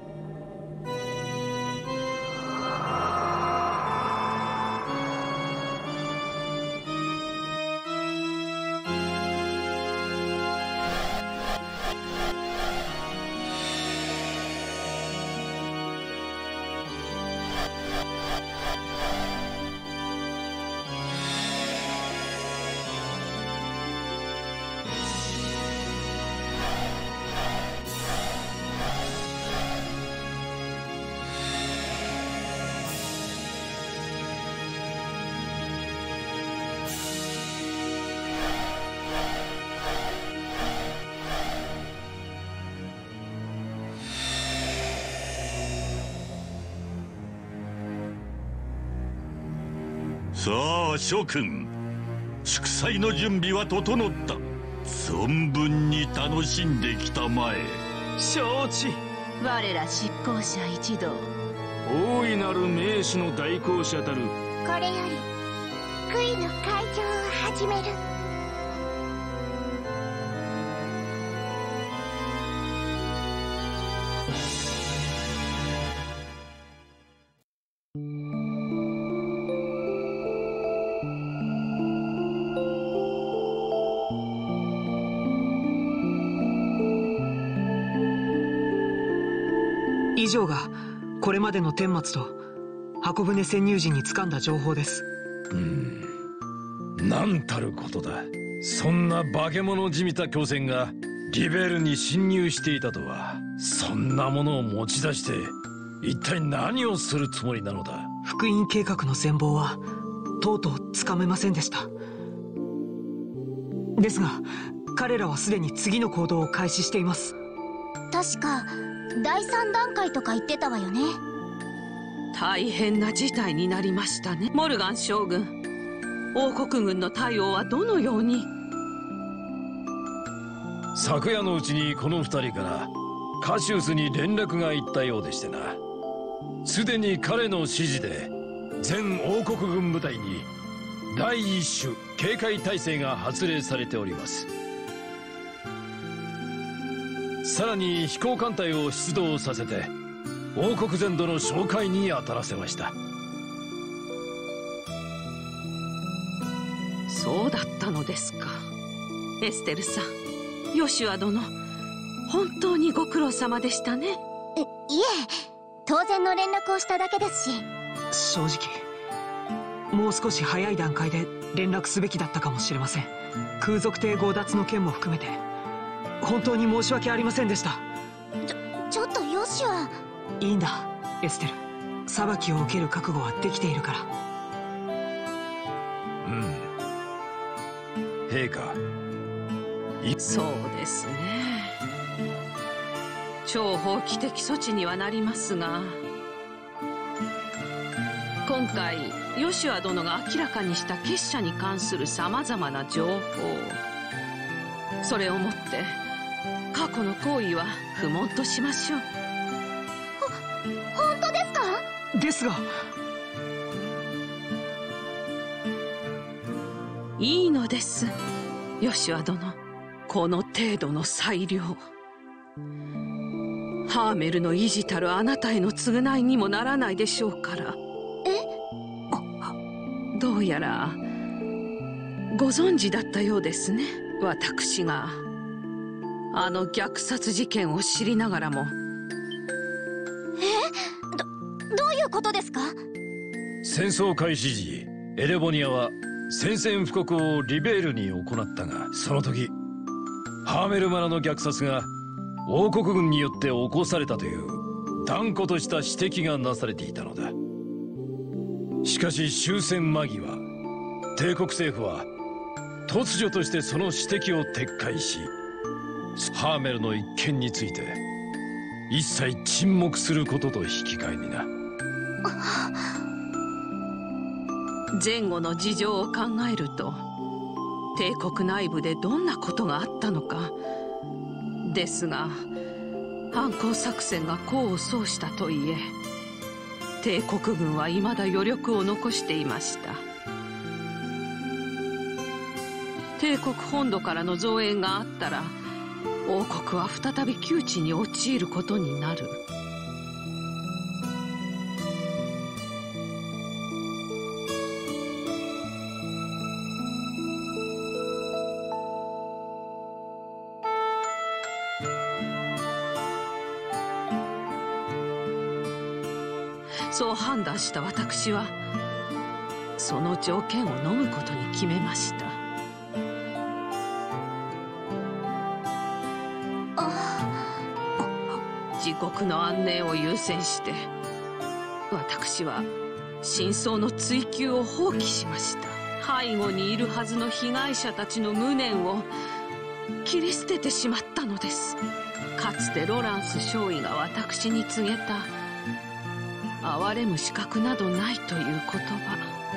さあ諸君、祝祭の準備は整った。存分に楽しんできたまえ。 承知。 我ら執行者一同、 大いなる名士の代行者たる。 これより杭の開錠を始める。 以上がこれまでの顛末と箱舟潜入時に掴んだ情報です。 なんたることだ。そんな化け物じみた巨船がリベルに侵入していたとは。そんなものを持ち出して一体何をするつもりなのだ。 福音計画の全貌はとうとうつかめませんでした。ですが彼らはすでに次の行動を開始しています。 確か第3段階とか言ってたわよね。 大変な事態になりましたね。モルガン将軍、王国軍の対応はどのように？ 昨夜のうちにこの2人からカシウスに連絡が行ったようでしてな。すでに彼の指示で全王国軍部隊に第一種警戒態勢が発令されております。さらに飛行艦隊を出動させて王国全土の哨戒に当たらせました。 そうだったのですか。エステルさん、ヨシュア殿、本当にご苦労様でしたね。 いえ、当然の連絡をしただけですし。 正直もう少し早い段階で連絡すべきだったかもしれません。空賊艇強奪の件も含めて本当に申し訳ありませんでした。 ちょっとヨシュア。 いいんだエステル、裁きを受ける覚悟はできているから。 陛下。 そうですね。超法規的措置にはなりますが、今回ヨシュア殿が明らかにした結社に関するさまざまな情報、それをもって過去の行為は不問としましょう。 本当ですか？ ですがいいのです、ヨシュア殿。この程度の裁量、ハーメルの維持たるあなたへの償いにもならないでしょうから。どうやらご存知だったようですね。私があの虐殺事件を知りながらも。 どういうことですか？ 戦争開始時、エレボニアは宣戦布告をリベールに行ったが、その時ハーメル村の虐殺が王国軍によって起こされたという断固とした指摘がなされていたのだ。しかし終戦間際、帝国政府は突如としてその指摘を撤回し、ハーメルの一件について一切沈黙することと引き換えにな。 前後の事情を考えると、帝国内部でどんなことがあったのか。ですが反攻作戦が功を奏したといえ、帝国軍は未だ余力を残していました。帝国本土からの増援があったら、王国は再び窮地に陥ることになる。そう判断した私は、その条件を飲むことに決めました。自国の安寧を優先して、私は真相の追求を放棄しました。背後にいるはずの被害者たちの無念を切り捨ててしまったのです。かつてロランス少尉が私に告げた哀れむ資格などないという言葉、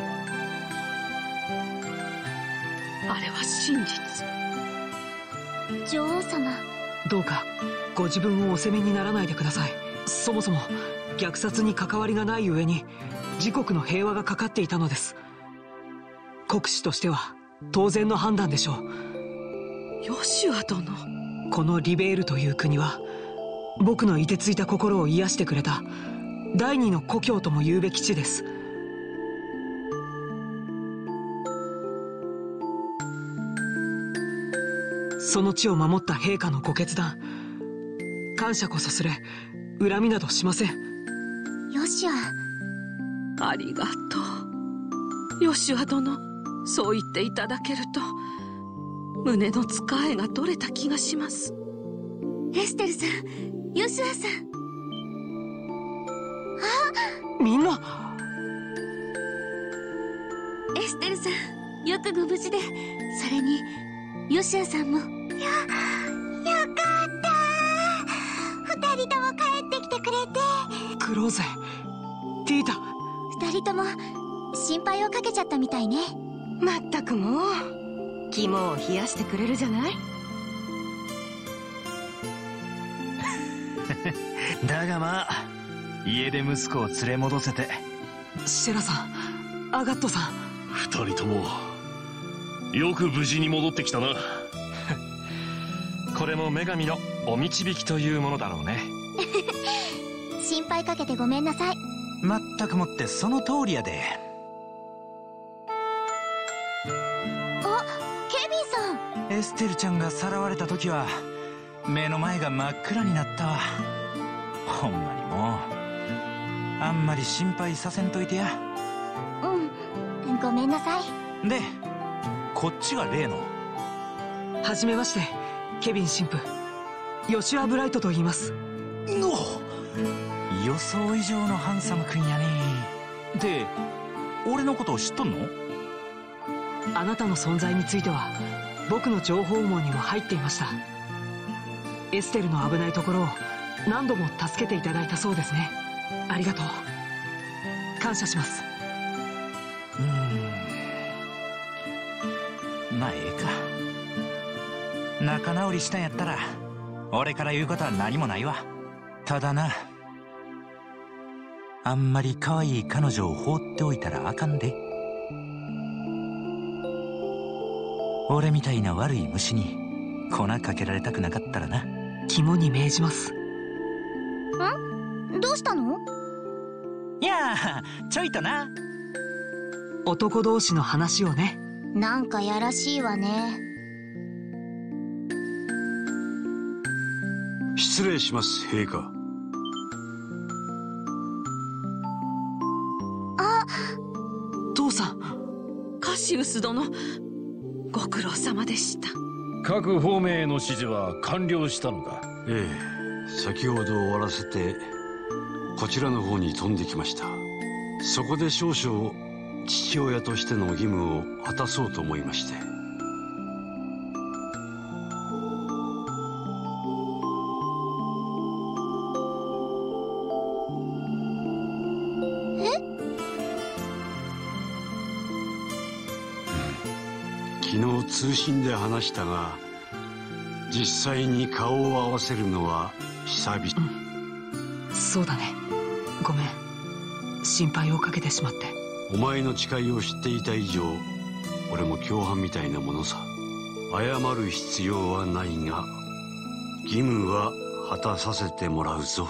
あれは真実。 女王様、 どうかご自分をお責めにならないでください。そもそも虐殺に関わりがない上に自国の平和がかかっていたのです。国主としては当然の判断でしょう。 ヨシュア殿、 このリベールという国は僕の凍てついた心を癒してくれた第二の故郷とも言うべき地です。その地を守った陛下のご決断、感謝こそすれ恨みなどしません。 ヨシュア、ありがとう。ヨシュア殿、そう言っていただけると胸のつかえが取れた気がします。 エステルさん、ヨシュアさん。 みんな。 エステルさん、よくご無事で、それにヨシュアさんも。よかった。二人とも帰ってきてくれて。 クローゼ、ティータ。 二人とも心配をかけちゃったみたいね。 まったくもう肝を冷やしてくれるじゃない。 だがまあ、家で息子を連れ戻せて。 シェラさん、アガットさん。 二人ともよく無事に戻ってきたな。 これも女神のお導きというものだろうね。 心配かけてごめんなさい。 まったくもってその通りやで。 あ、ケビンさん。 エステルちゃんがさらわれた時は目の前が真っ暗になったわ。ほんまにもうあんまり心配させんといてや。 うん、ごめんなさい。 で、こっちが例の。 はじめまして、ケビン神父。ヨシュア・ブライトと言います。 予想以上のハンサム君やね。で、俺のことを知っとんの？ あなたの存在については僕の情報網にも入っていました。エステルの危ないところを何度も助けていただいたそうですね。ありがとう。感謝します。 まあええか。仲直りしたんやったら俺から言うことは何もないわ。ただな、あんまり可愛い彼女を放っておいたらあかんで。 俺みたいな悪い虫に粉かけられたくなかったらな。 肝に銘じます。 どうしたの？ いやー、ちょいとな。 男同士の話をね。 なんかやらしいわね。 失礼します、陛下。 父さん。 カシウス殿、ご苦労様でした。 各方面への指示は完了したのか？ ええ、先ほど終わらせてこちらの方に飛んできました。そこで少々父親としての義務を果たそうと思いまして。昨日通信で話したが、実際に顔を合わせるのは久々。 そうだね。ごめん、心配をかけてしまって。 お前の誓いを知っていた以上、俺も共犯みたいなものさ。謝る必要はないが、義務は果たさせてもらうぞ。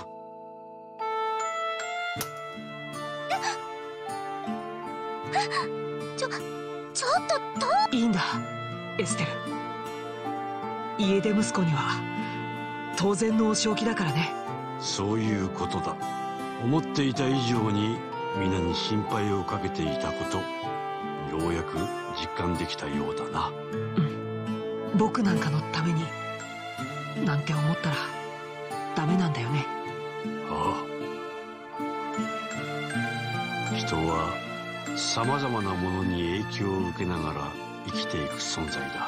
ちょっといいんだ、エステル。家出息子には当然のお仕置きだからね。 そういうことだ。思っていた以上に皆に心配をかけていたこと、ようやく実感できたようだな。 僕なんかのためになんて思ったらダメなんだよね。 ああ、人はさまざまなものに影響を受けながら生きていく存在だ。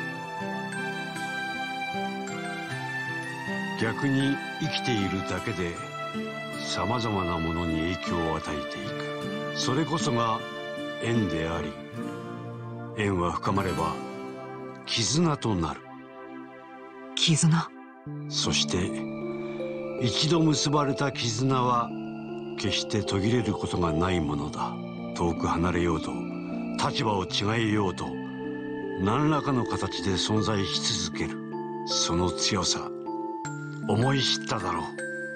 逆に生きているだけでさまざまなものに影響を与えていく。それこそが縁であり、縁は深まれば絆となる。 絆？ そして一度結ばれた絆は決して途切れることがないものだ。遠く離れようと、立場を違えようと、何らかの形で存在し続ける。その強さ、思い知っただろ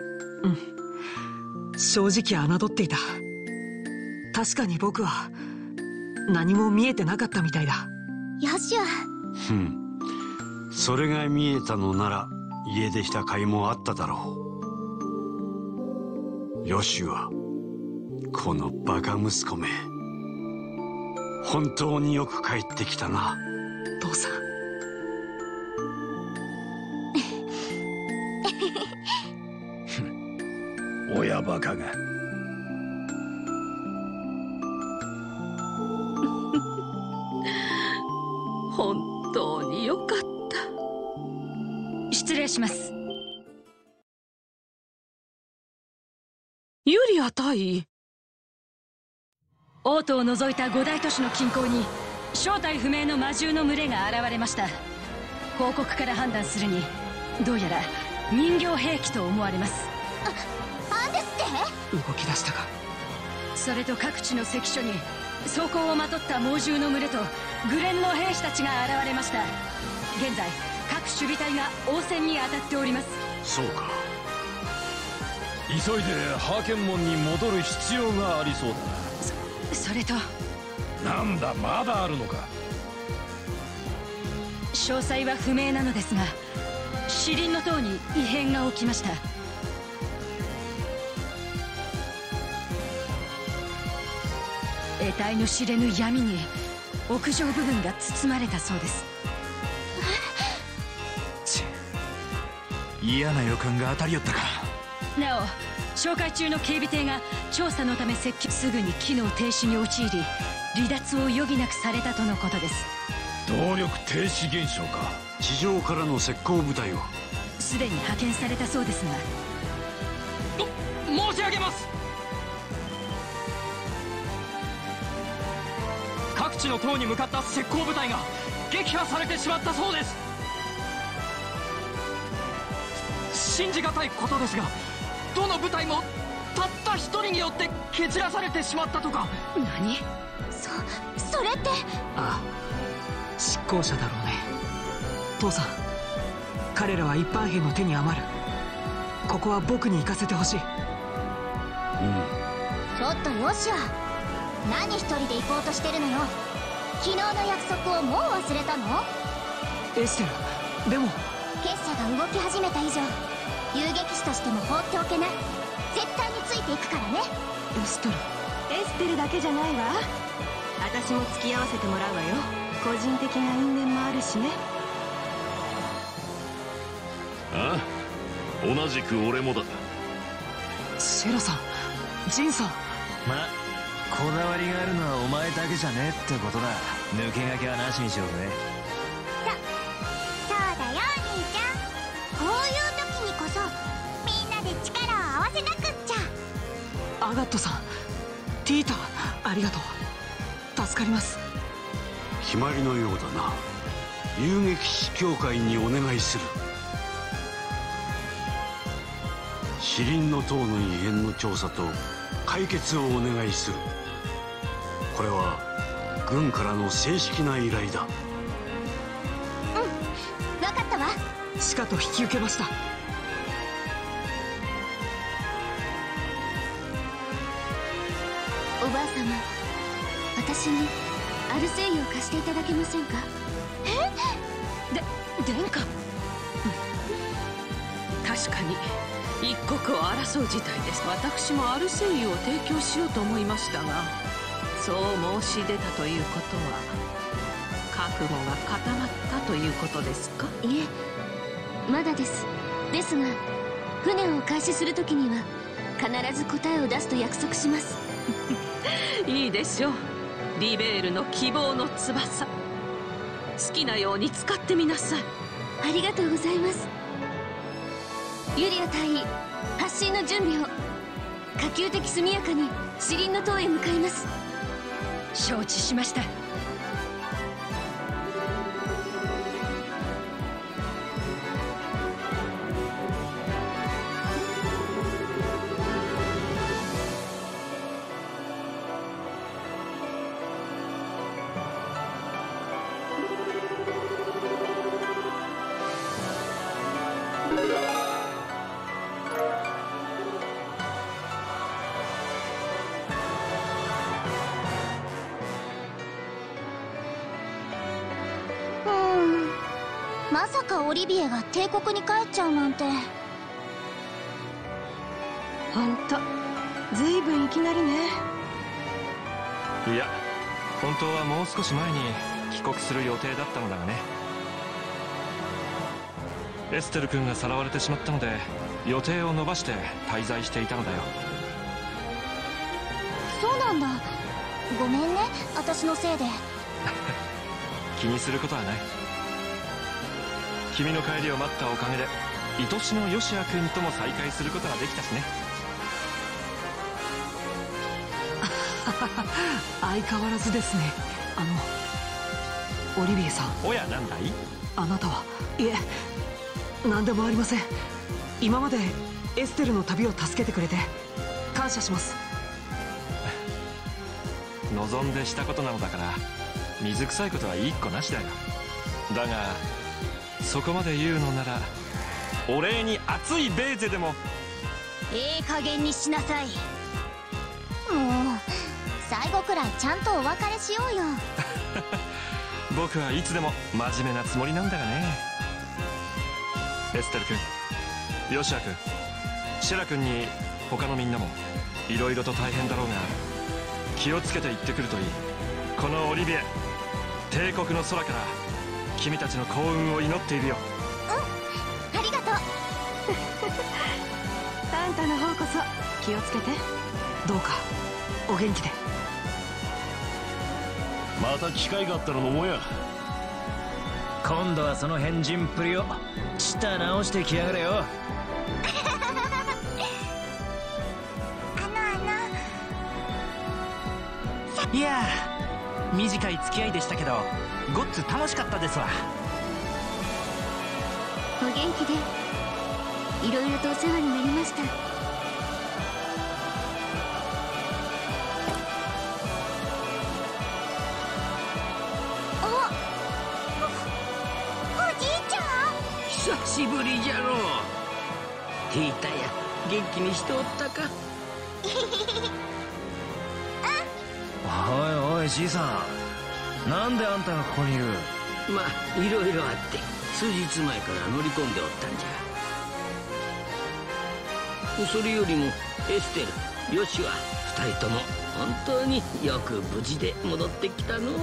う。正直侮っていた。確かに僕は何も見えてなかったみたいだ。 ヨシュア。 それが見えたのなら家出した甲斐もあっただろう。ヨシュア、このバカ息子め、本当によく帰ってきたな。 父さん。 親バカが。 本当によかった。 失礼します。 ユリア大王都を除いた五大都市の近郊に正体不明の魔獣の群れが現れました。報告から判断するに、どうやら人形兵器と思われます。 アンデスって動き出したか。 それと各地の関所に装甲をまとった猛獣の群れとグレンの兵士たちが現れました。現在各守備隊が応戦に当たっております。 そうか。 急いでハーケン門に戻る必要がありそうだな。 それとなんだ、まだあるのか。 詳細は不明なのですが、シリンの塔に異変が起きました。得体の知れぬ闇に屋上部分が包まれたそうです。 嫌な予感が当たりよったか。 なお、紹介中の警備艇が調査のため接近、すぐに機能停止に陥り離脱を余儀なくされたとのことです。 動力停止現象か。 地上からの石膏部隊はすでに派遣されたそうですが。 申し上げます。各地の塔に向かった石膏部隊が撃破されてしまったそうです。信じがたいことですが、どの部隊もたった一人によって蹴散らされてしまったとか。 何？ それって。 ああ、 執行者だろうね。父さん、彼らは一般兵の手に余る。ここは僕に行かせてほしい。 ちょっとヨシア、何一人で行こうとしてるのよ。昨日の約束をもう忘れたの？ エステル、でも結社が動き始めた以上、遊撃士としても放っておけない。絶対についていくからね。 エステル。 エステルだけじゃないわ。私も付き合わせてもらうわよ。個人的な因縁もあるしね。 ああ、同じく俺もだ。 シェラさん、ジンさん。 まあこだわりがあるのはお前だけじゃねえってことだ。抜け駆けはなしにしようぜ。 そうだよ兄ちゃん。こういう時にこそみんなで力を合わせなくっちゃ。 アガットさん、ティータ、ありがとう。助かります。 決まりのようだな。遊撃士協会にお願いする。シリンの塔の異変の調査と解決をお願いする。これは軍からの正式な依頼だ。 分かったわ。 しかと引き受けました。 おばあ様、私にアルセイユを貸していただけませんか？ 殿下。 確かに一国を争う事態です。私もアルセイユを提供しようと思いましたが、そう申し出たということは覚悟が固まったということですか？ いえ、まだです。ですが船を開始するときには必ず答えを出すと約束します。 いいでしょう。リベールの希望の翼、好きなように使ってみなさい。 ありがとうございます。ユリア大尉、発進の準備を。可及的速やかにシリンの塔へ向かいます。 承知しました。 まさかオリビエが帝国に帰っちゃうなんて。 ほんとずいぶんいきなりね。 いや、本当はもう少し前に帰国する予定だったのだがね。エステル君がさらわれてしまったので予定を延ばして滞在していたのだよ。 そうなんだ。ごめんね、私のせいで。 気にすることはない。君の帰りを待ったおかげで愛しのヨシア君とも再会することができたしね。 相変わらずですね。オリビエさん。 おや、なんだい？ あなたは。いえ、何でもありません。今までエステルの旅を助けてくれて感謝します。 望んでしたことなのだから水臭いことは一個なしだよ。だがそこまで言うのならお礼に熱いベーゼでも。 加減にしなさい。もう最後くらいちゃんとお別れしようよ。 僕はいつでも真面目なつもりなんだがね。エステル君、ヨシア君、シェラ君に他のみんなもいろいろと大変だろうが気をつけて行ってくるといい。このオリビエ、帝国の空から君たちの幸運を祈っているよ。 ありがとう。 あんたの方こそ気をつけて。 どうかお元気で。 また機会があったら飲もうや。 今度はその変人っぷりを舌直してきやがれよ。 いやー、短い付き合いでしたけどごっつ楽しかったですわ。 お元気で。いろいろとお世話になりました。 久しぶりじゃろう。ティータや元気にしておったか？ おいおいじいさん、なんであんたがここにいる？ まあいろいろあって数日前から乗り込んでおったんじゃ。それよりもエステル、ヨシは2人とも本当によく無事で戻ってきたのう。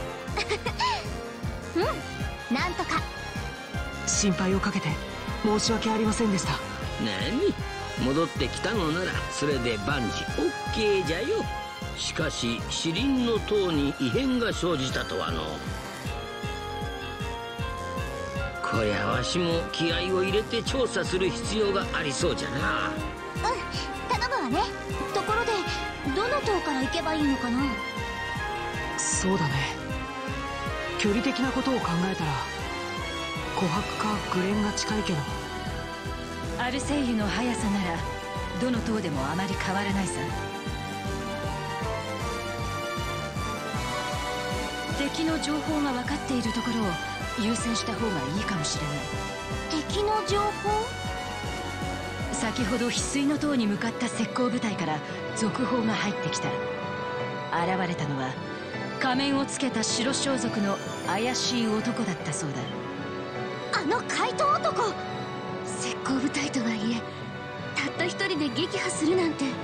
うん、なんとか。 心配をかけて申し訳ありませんでした。 何、戻ってきたのならそれで万事 OK じゃよ。しかし死輪の塔に異変が生じたとはの。こやわしも気合を入れて調査する必要がありそうじゃな。 頼むわね。ところでどの塔から行けばいいのかな？ そうだね、距離的なことを考えたら琥珀かグレンが近いけど。 アルセイユの速さならどの塔でもあまり変わらないさ。敵の情報が分かっているところを優先した方がいいかもしれない。 敵の情報？ 先ほど翡翠の塔に向かった石膏部隊から続報が入ってきた。現れたのは仮面をつけた白装束の怪しい男だったそうだ。 あの怪盗男！石膏部隊とはいえたった一人で撃破するなんて。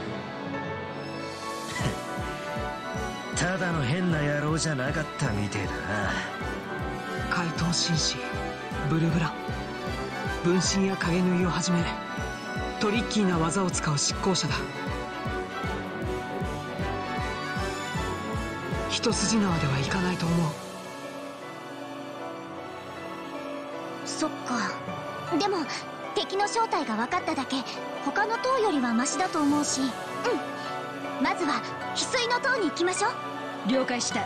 ただの変な野郎じゃなかったみてえだな。 怪盗紳士ブルブラン、分身や影縫いをはじめトリッキーな技を使う執行者だ。一筋縄ではいかないと思う。 そっか。でも敵の正体が分かっただけ他の塔よりはマシだと思うし、まずは翡翠の塔に行きましょう。 了解した。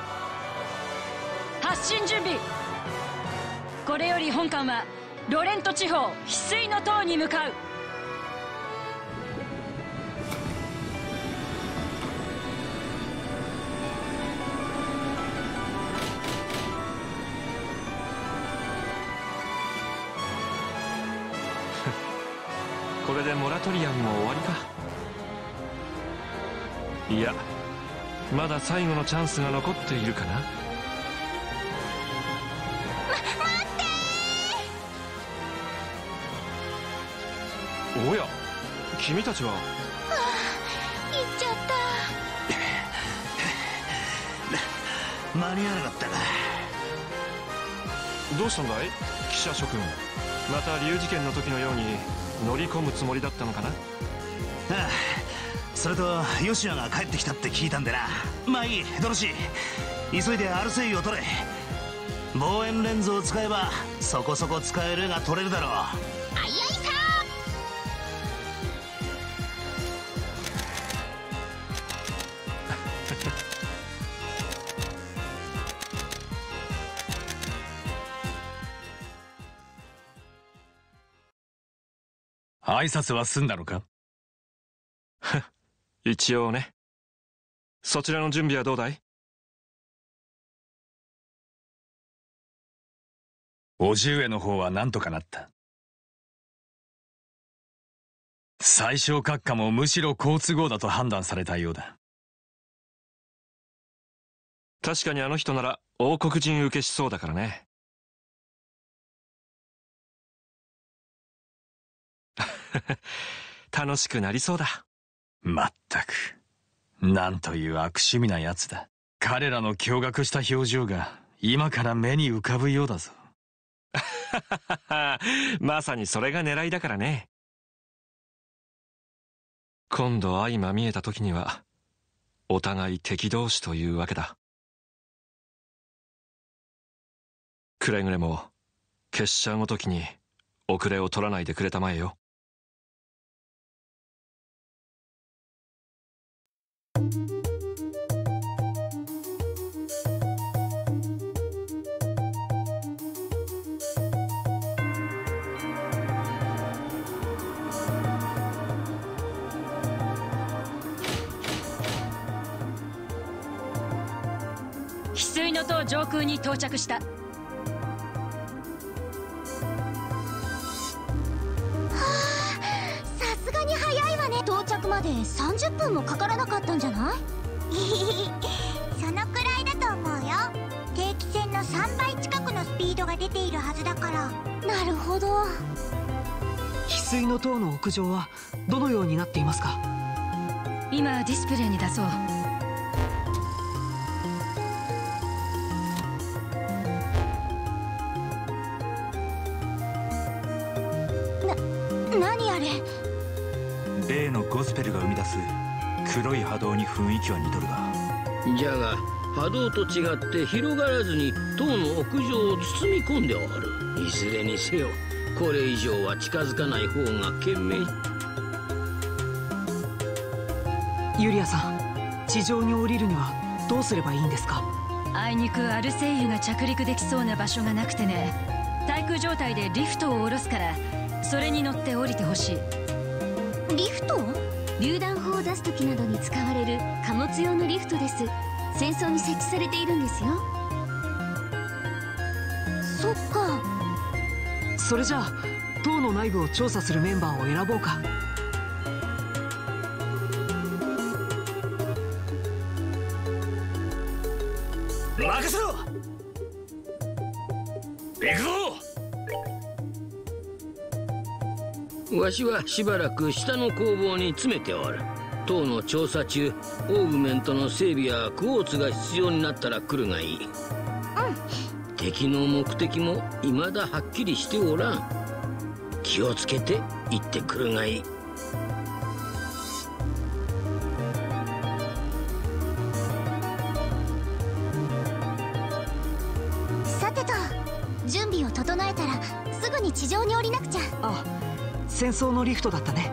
発進準備。これより本艦はロレント地方翡翠の塔に向かう。 これでモラトリアムも終わりか。いや、まだ最後のチャンスが残っているかな。 待っておや、君たちは。 行っちゃった。 間に合わなかったか。 どうしたんだい記者諸君。また龍事件の時のように乗り込むつもりだったのかな。 ああ、それとヨシアが帰ってきたって聞いたんでな。まあいい、ドロシー、急いでアルセイユを取れ。望遠レンズを使えばそこそこ使えるが取れるだろう。 あいあいさ挨拶は済んだのか？ 一応ね。そちらの準備はどうだい？ 叔父上の方は何とかなった。最小閣下もむしろ好都合だと判断されたようだ。 確かにあの人なら王国人受けしそうだからね。楽しくなりそうだ。 まったく、なんという悪趣味なやつだ。彼らの驚愕した表情が今から目に浮かぶようだぞ。 まさにそれが狙いだからね。今度相まみえた時にはお互い敵同士というわけだ。くれぐれも結社ごときに遅れを取らないでくれたまえよ。 翡翠の塔上空に到着した。 着まで30分もかからなかったんじゃない？ そのくらいだと思うよ。定期船の3倍近くのスピードが出ているはずだから。 なるほど。 翡翠の塔の屋上はどのようになっていますか？ 今ディスプレイに出そう。 何あれ？ 例のゴスペルが生み出す黒い波動に雰囲気は似とるが、 じゃが波動と違って広がらずに塔の屋上を包み込んでおる。いずれにせよこれ以上は近づかない方が賢明。 ユリアさん、地上に降りるにはどうすればいいんですか？ あいにくアルセイユが着陸できそうな場所がなくてね。対空状態でリフトを下ろすから、それに乗って降りてほしい。 リフト？ 榴弾砲を出す時などに使われる貨物用のリフトです。戦争に設置されているんですよ。 そっか。 それじゃあ塔の内部を調査するメンバーを選ぼうか。 任せろ。行くぞ。 わしはしばらく下の工房に詰めておる。塔の調査中、オーグメントの整備やクォーツが必要になったら来るがいい。敵の目的も未だはっきりしておらん。気をつけて行ってくるがいい。 さてと、準備を整えたらすぐに地上に降りなくちゃ。 あ、戦争のリフトだったね。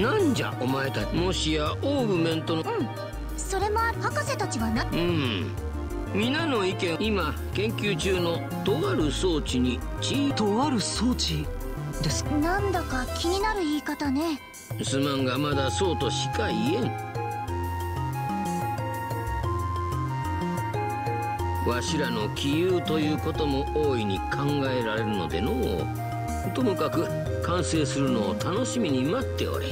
なんじゃお前たち、もしやオーグメントの。 それも博士たちはな。 皆の意見、今研究中のとある装置にとある装置ですか。 なんだか気になる言い方ね。 すまんがまだそうとしか言えん。わしらの杞憂ということも大いに考えられるのでのう。ともかく完成するのを楽しみに待っておれ。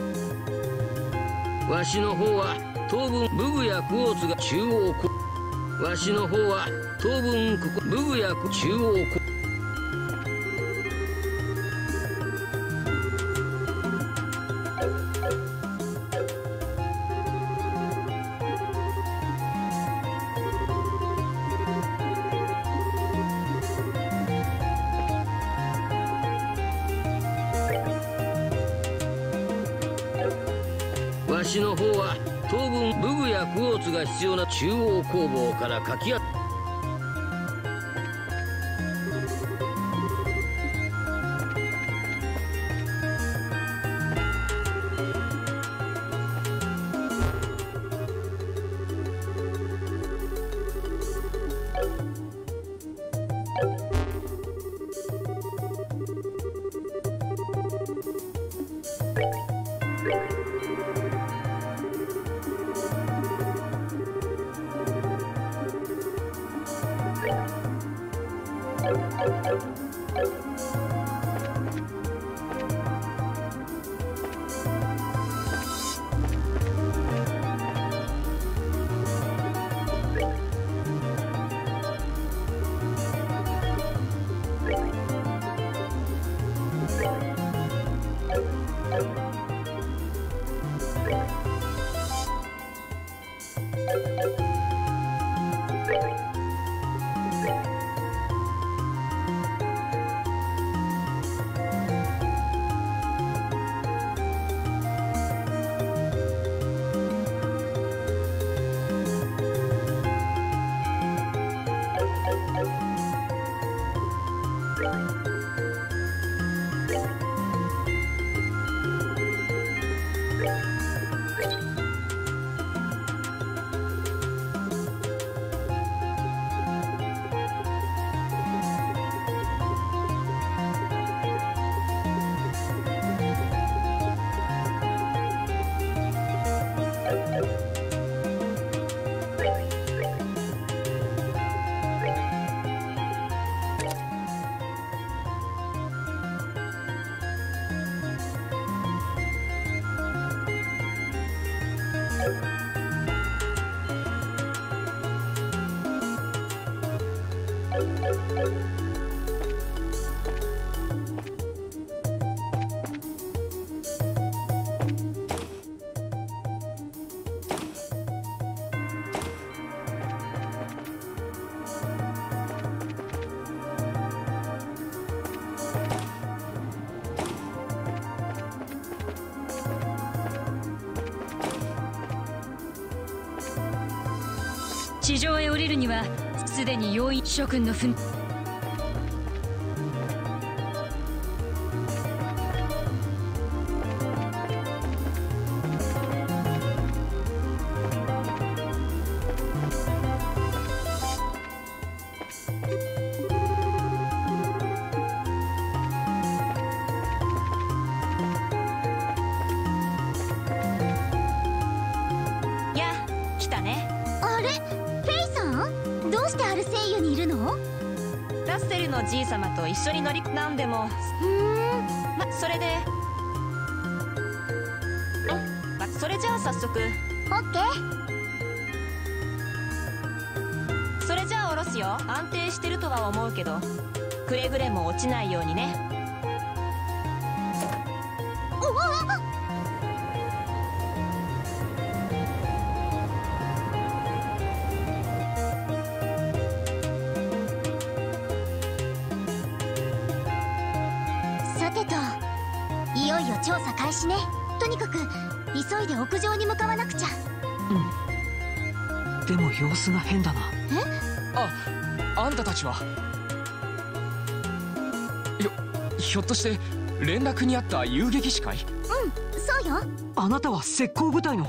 わしの方は当分武具やクォーツが中央こ。わしの方は当分武具や中央こ。わしの方は当分武具やクォーツが必要な中央工房からかき集め。 地上へ降りるにはすでに用意諸君の分。 やあ、来たね。 あれ、フェイさん、どうしてアルセイユにいるの？ ラッセルのじいさまと一緒に乗りなんでも。それでそれじゃあ早速。オッケー。それじゃあ下ろすよ。安定してるとは思うけどくれぐれも落ちないようにね。 さてと、いよいよ調査開始ね。とにかく急いで屋上に向かわなくちゃ。 でも様子が変だな。 あんたたちはひょっとして連絡にあった遊撃士かい？ そうよ。 あなたは石膏部隊の？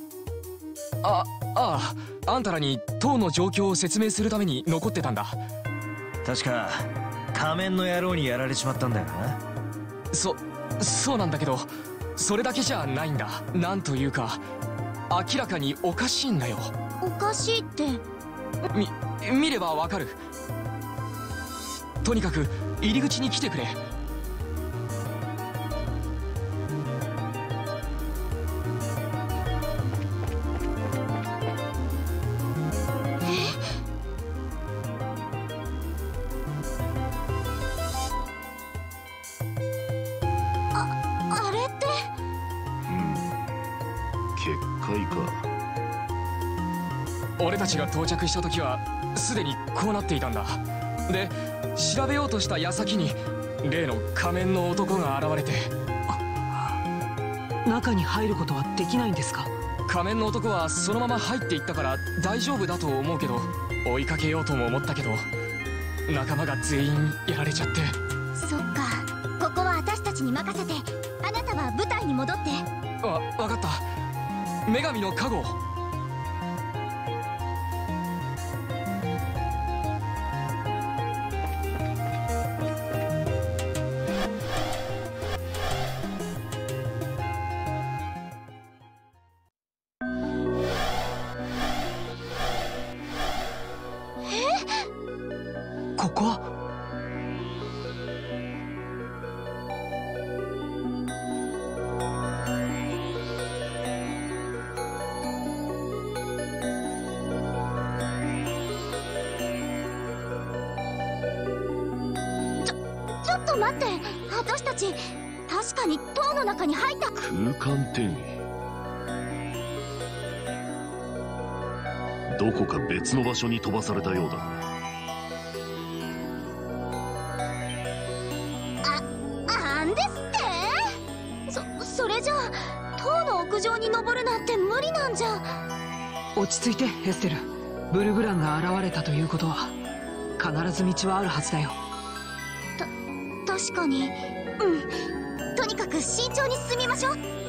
あんたらに塔の状況を説明するために残ってたんだ。 確か仮面の野郎にやられちまったんだよな。 そうなんだけど、それだけじゃないんだ。なんというか明らかにおかしいんだよ。 おかしいって？ 見ればわかる。とにかく入り口に来てくれ。 あれって？ 結界か。 俺たちが到着した時はすでにこうなっていたんだ。で調べようとした矢先に例の仮面の男が現れて。 中に入ることはできないんですか？ 仮面の男はそのまま入っていったから大丈夫だと思うけど、追いかけようとも思ったけど仲間が全員やられちゃって。 そっか、ここは私たちに任せて、あなたは舞台に戻って。 わかった。女神の加護。 ここは？ ちょっと待って、私たち確かに塔の中に入った。 空間転移。どこか別の場所に飛ばされたようだ。 なんですって？それじゃあ塔の屋上に登るなんて無理なんじゃ。 落ち着いてエステル。ブルブランが現れたということは必ず道はあるはずだよ。 確かに。とにかく慎重に進みましょう。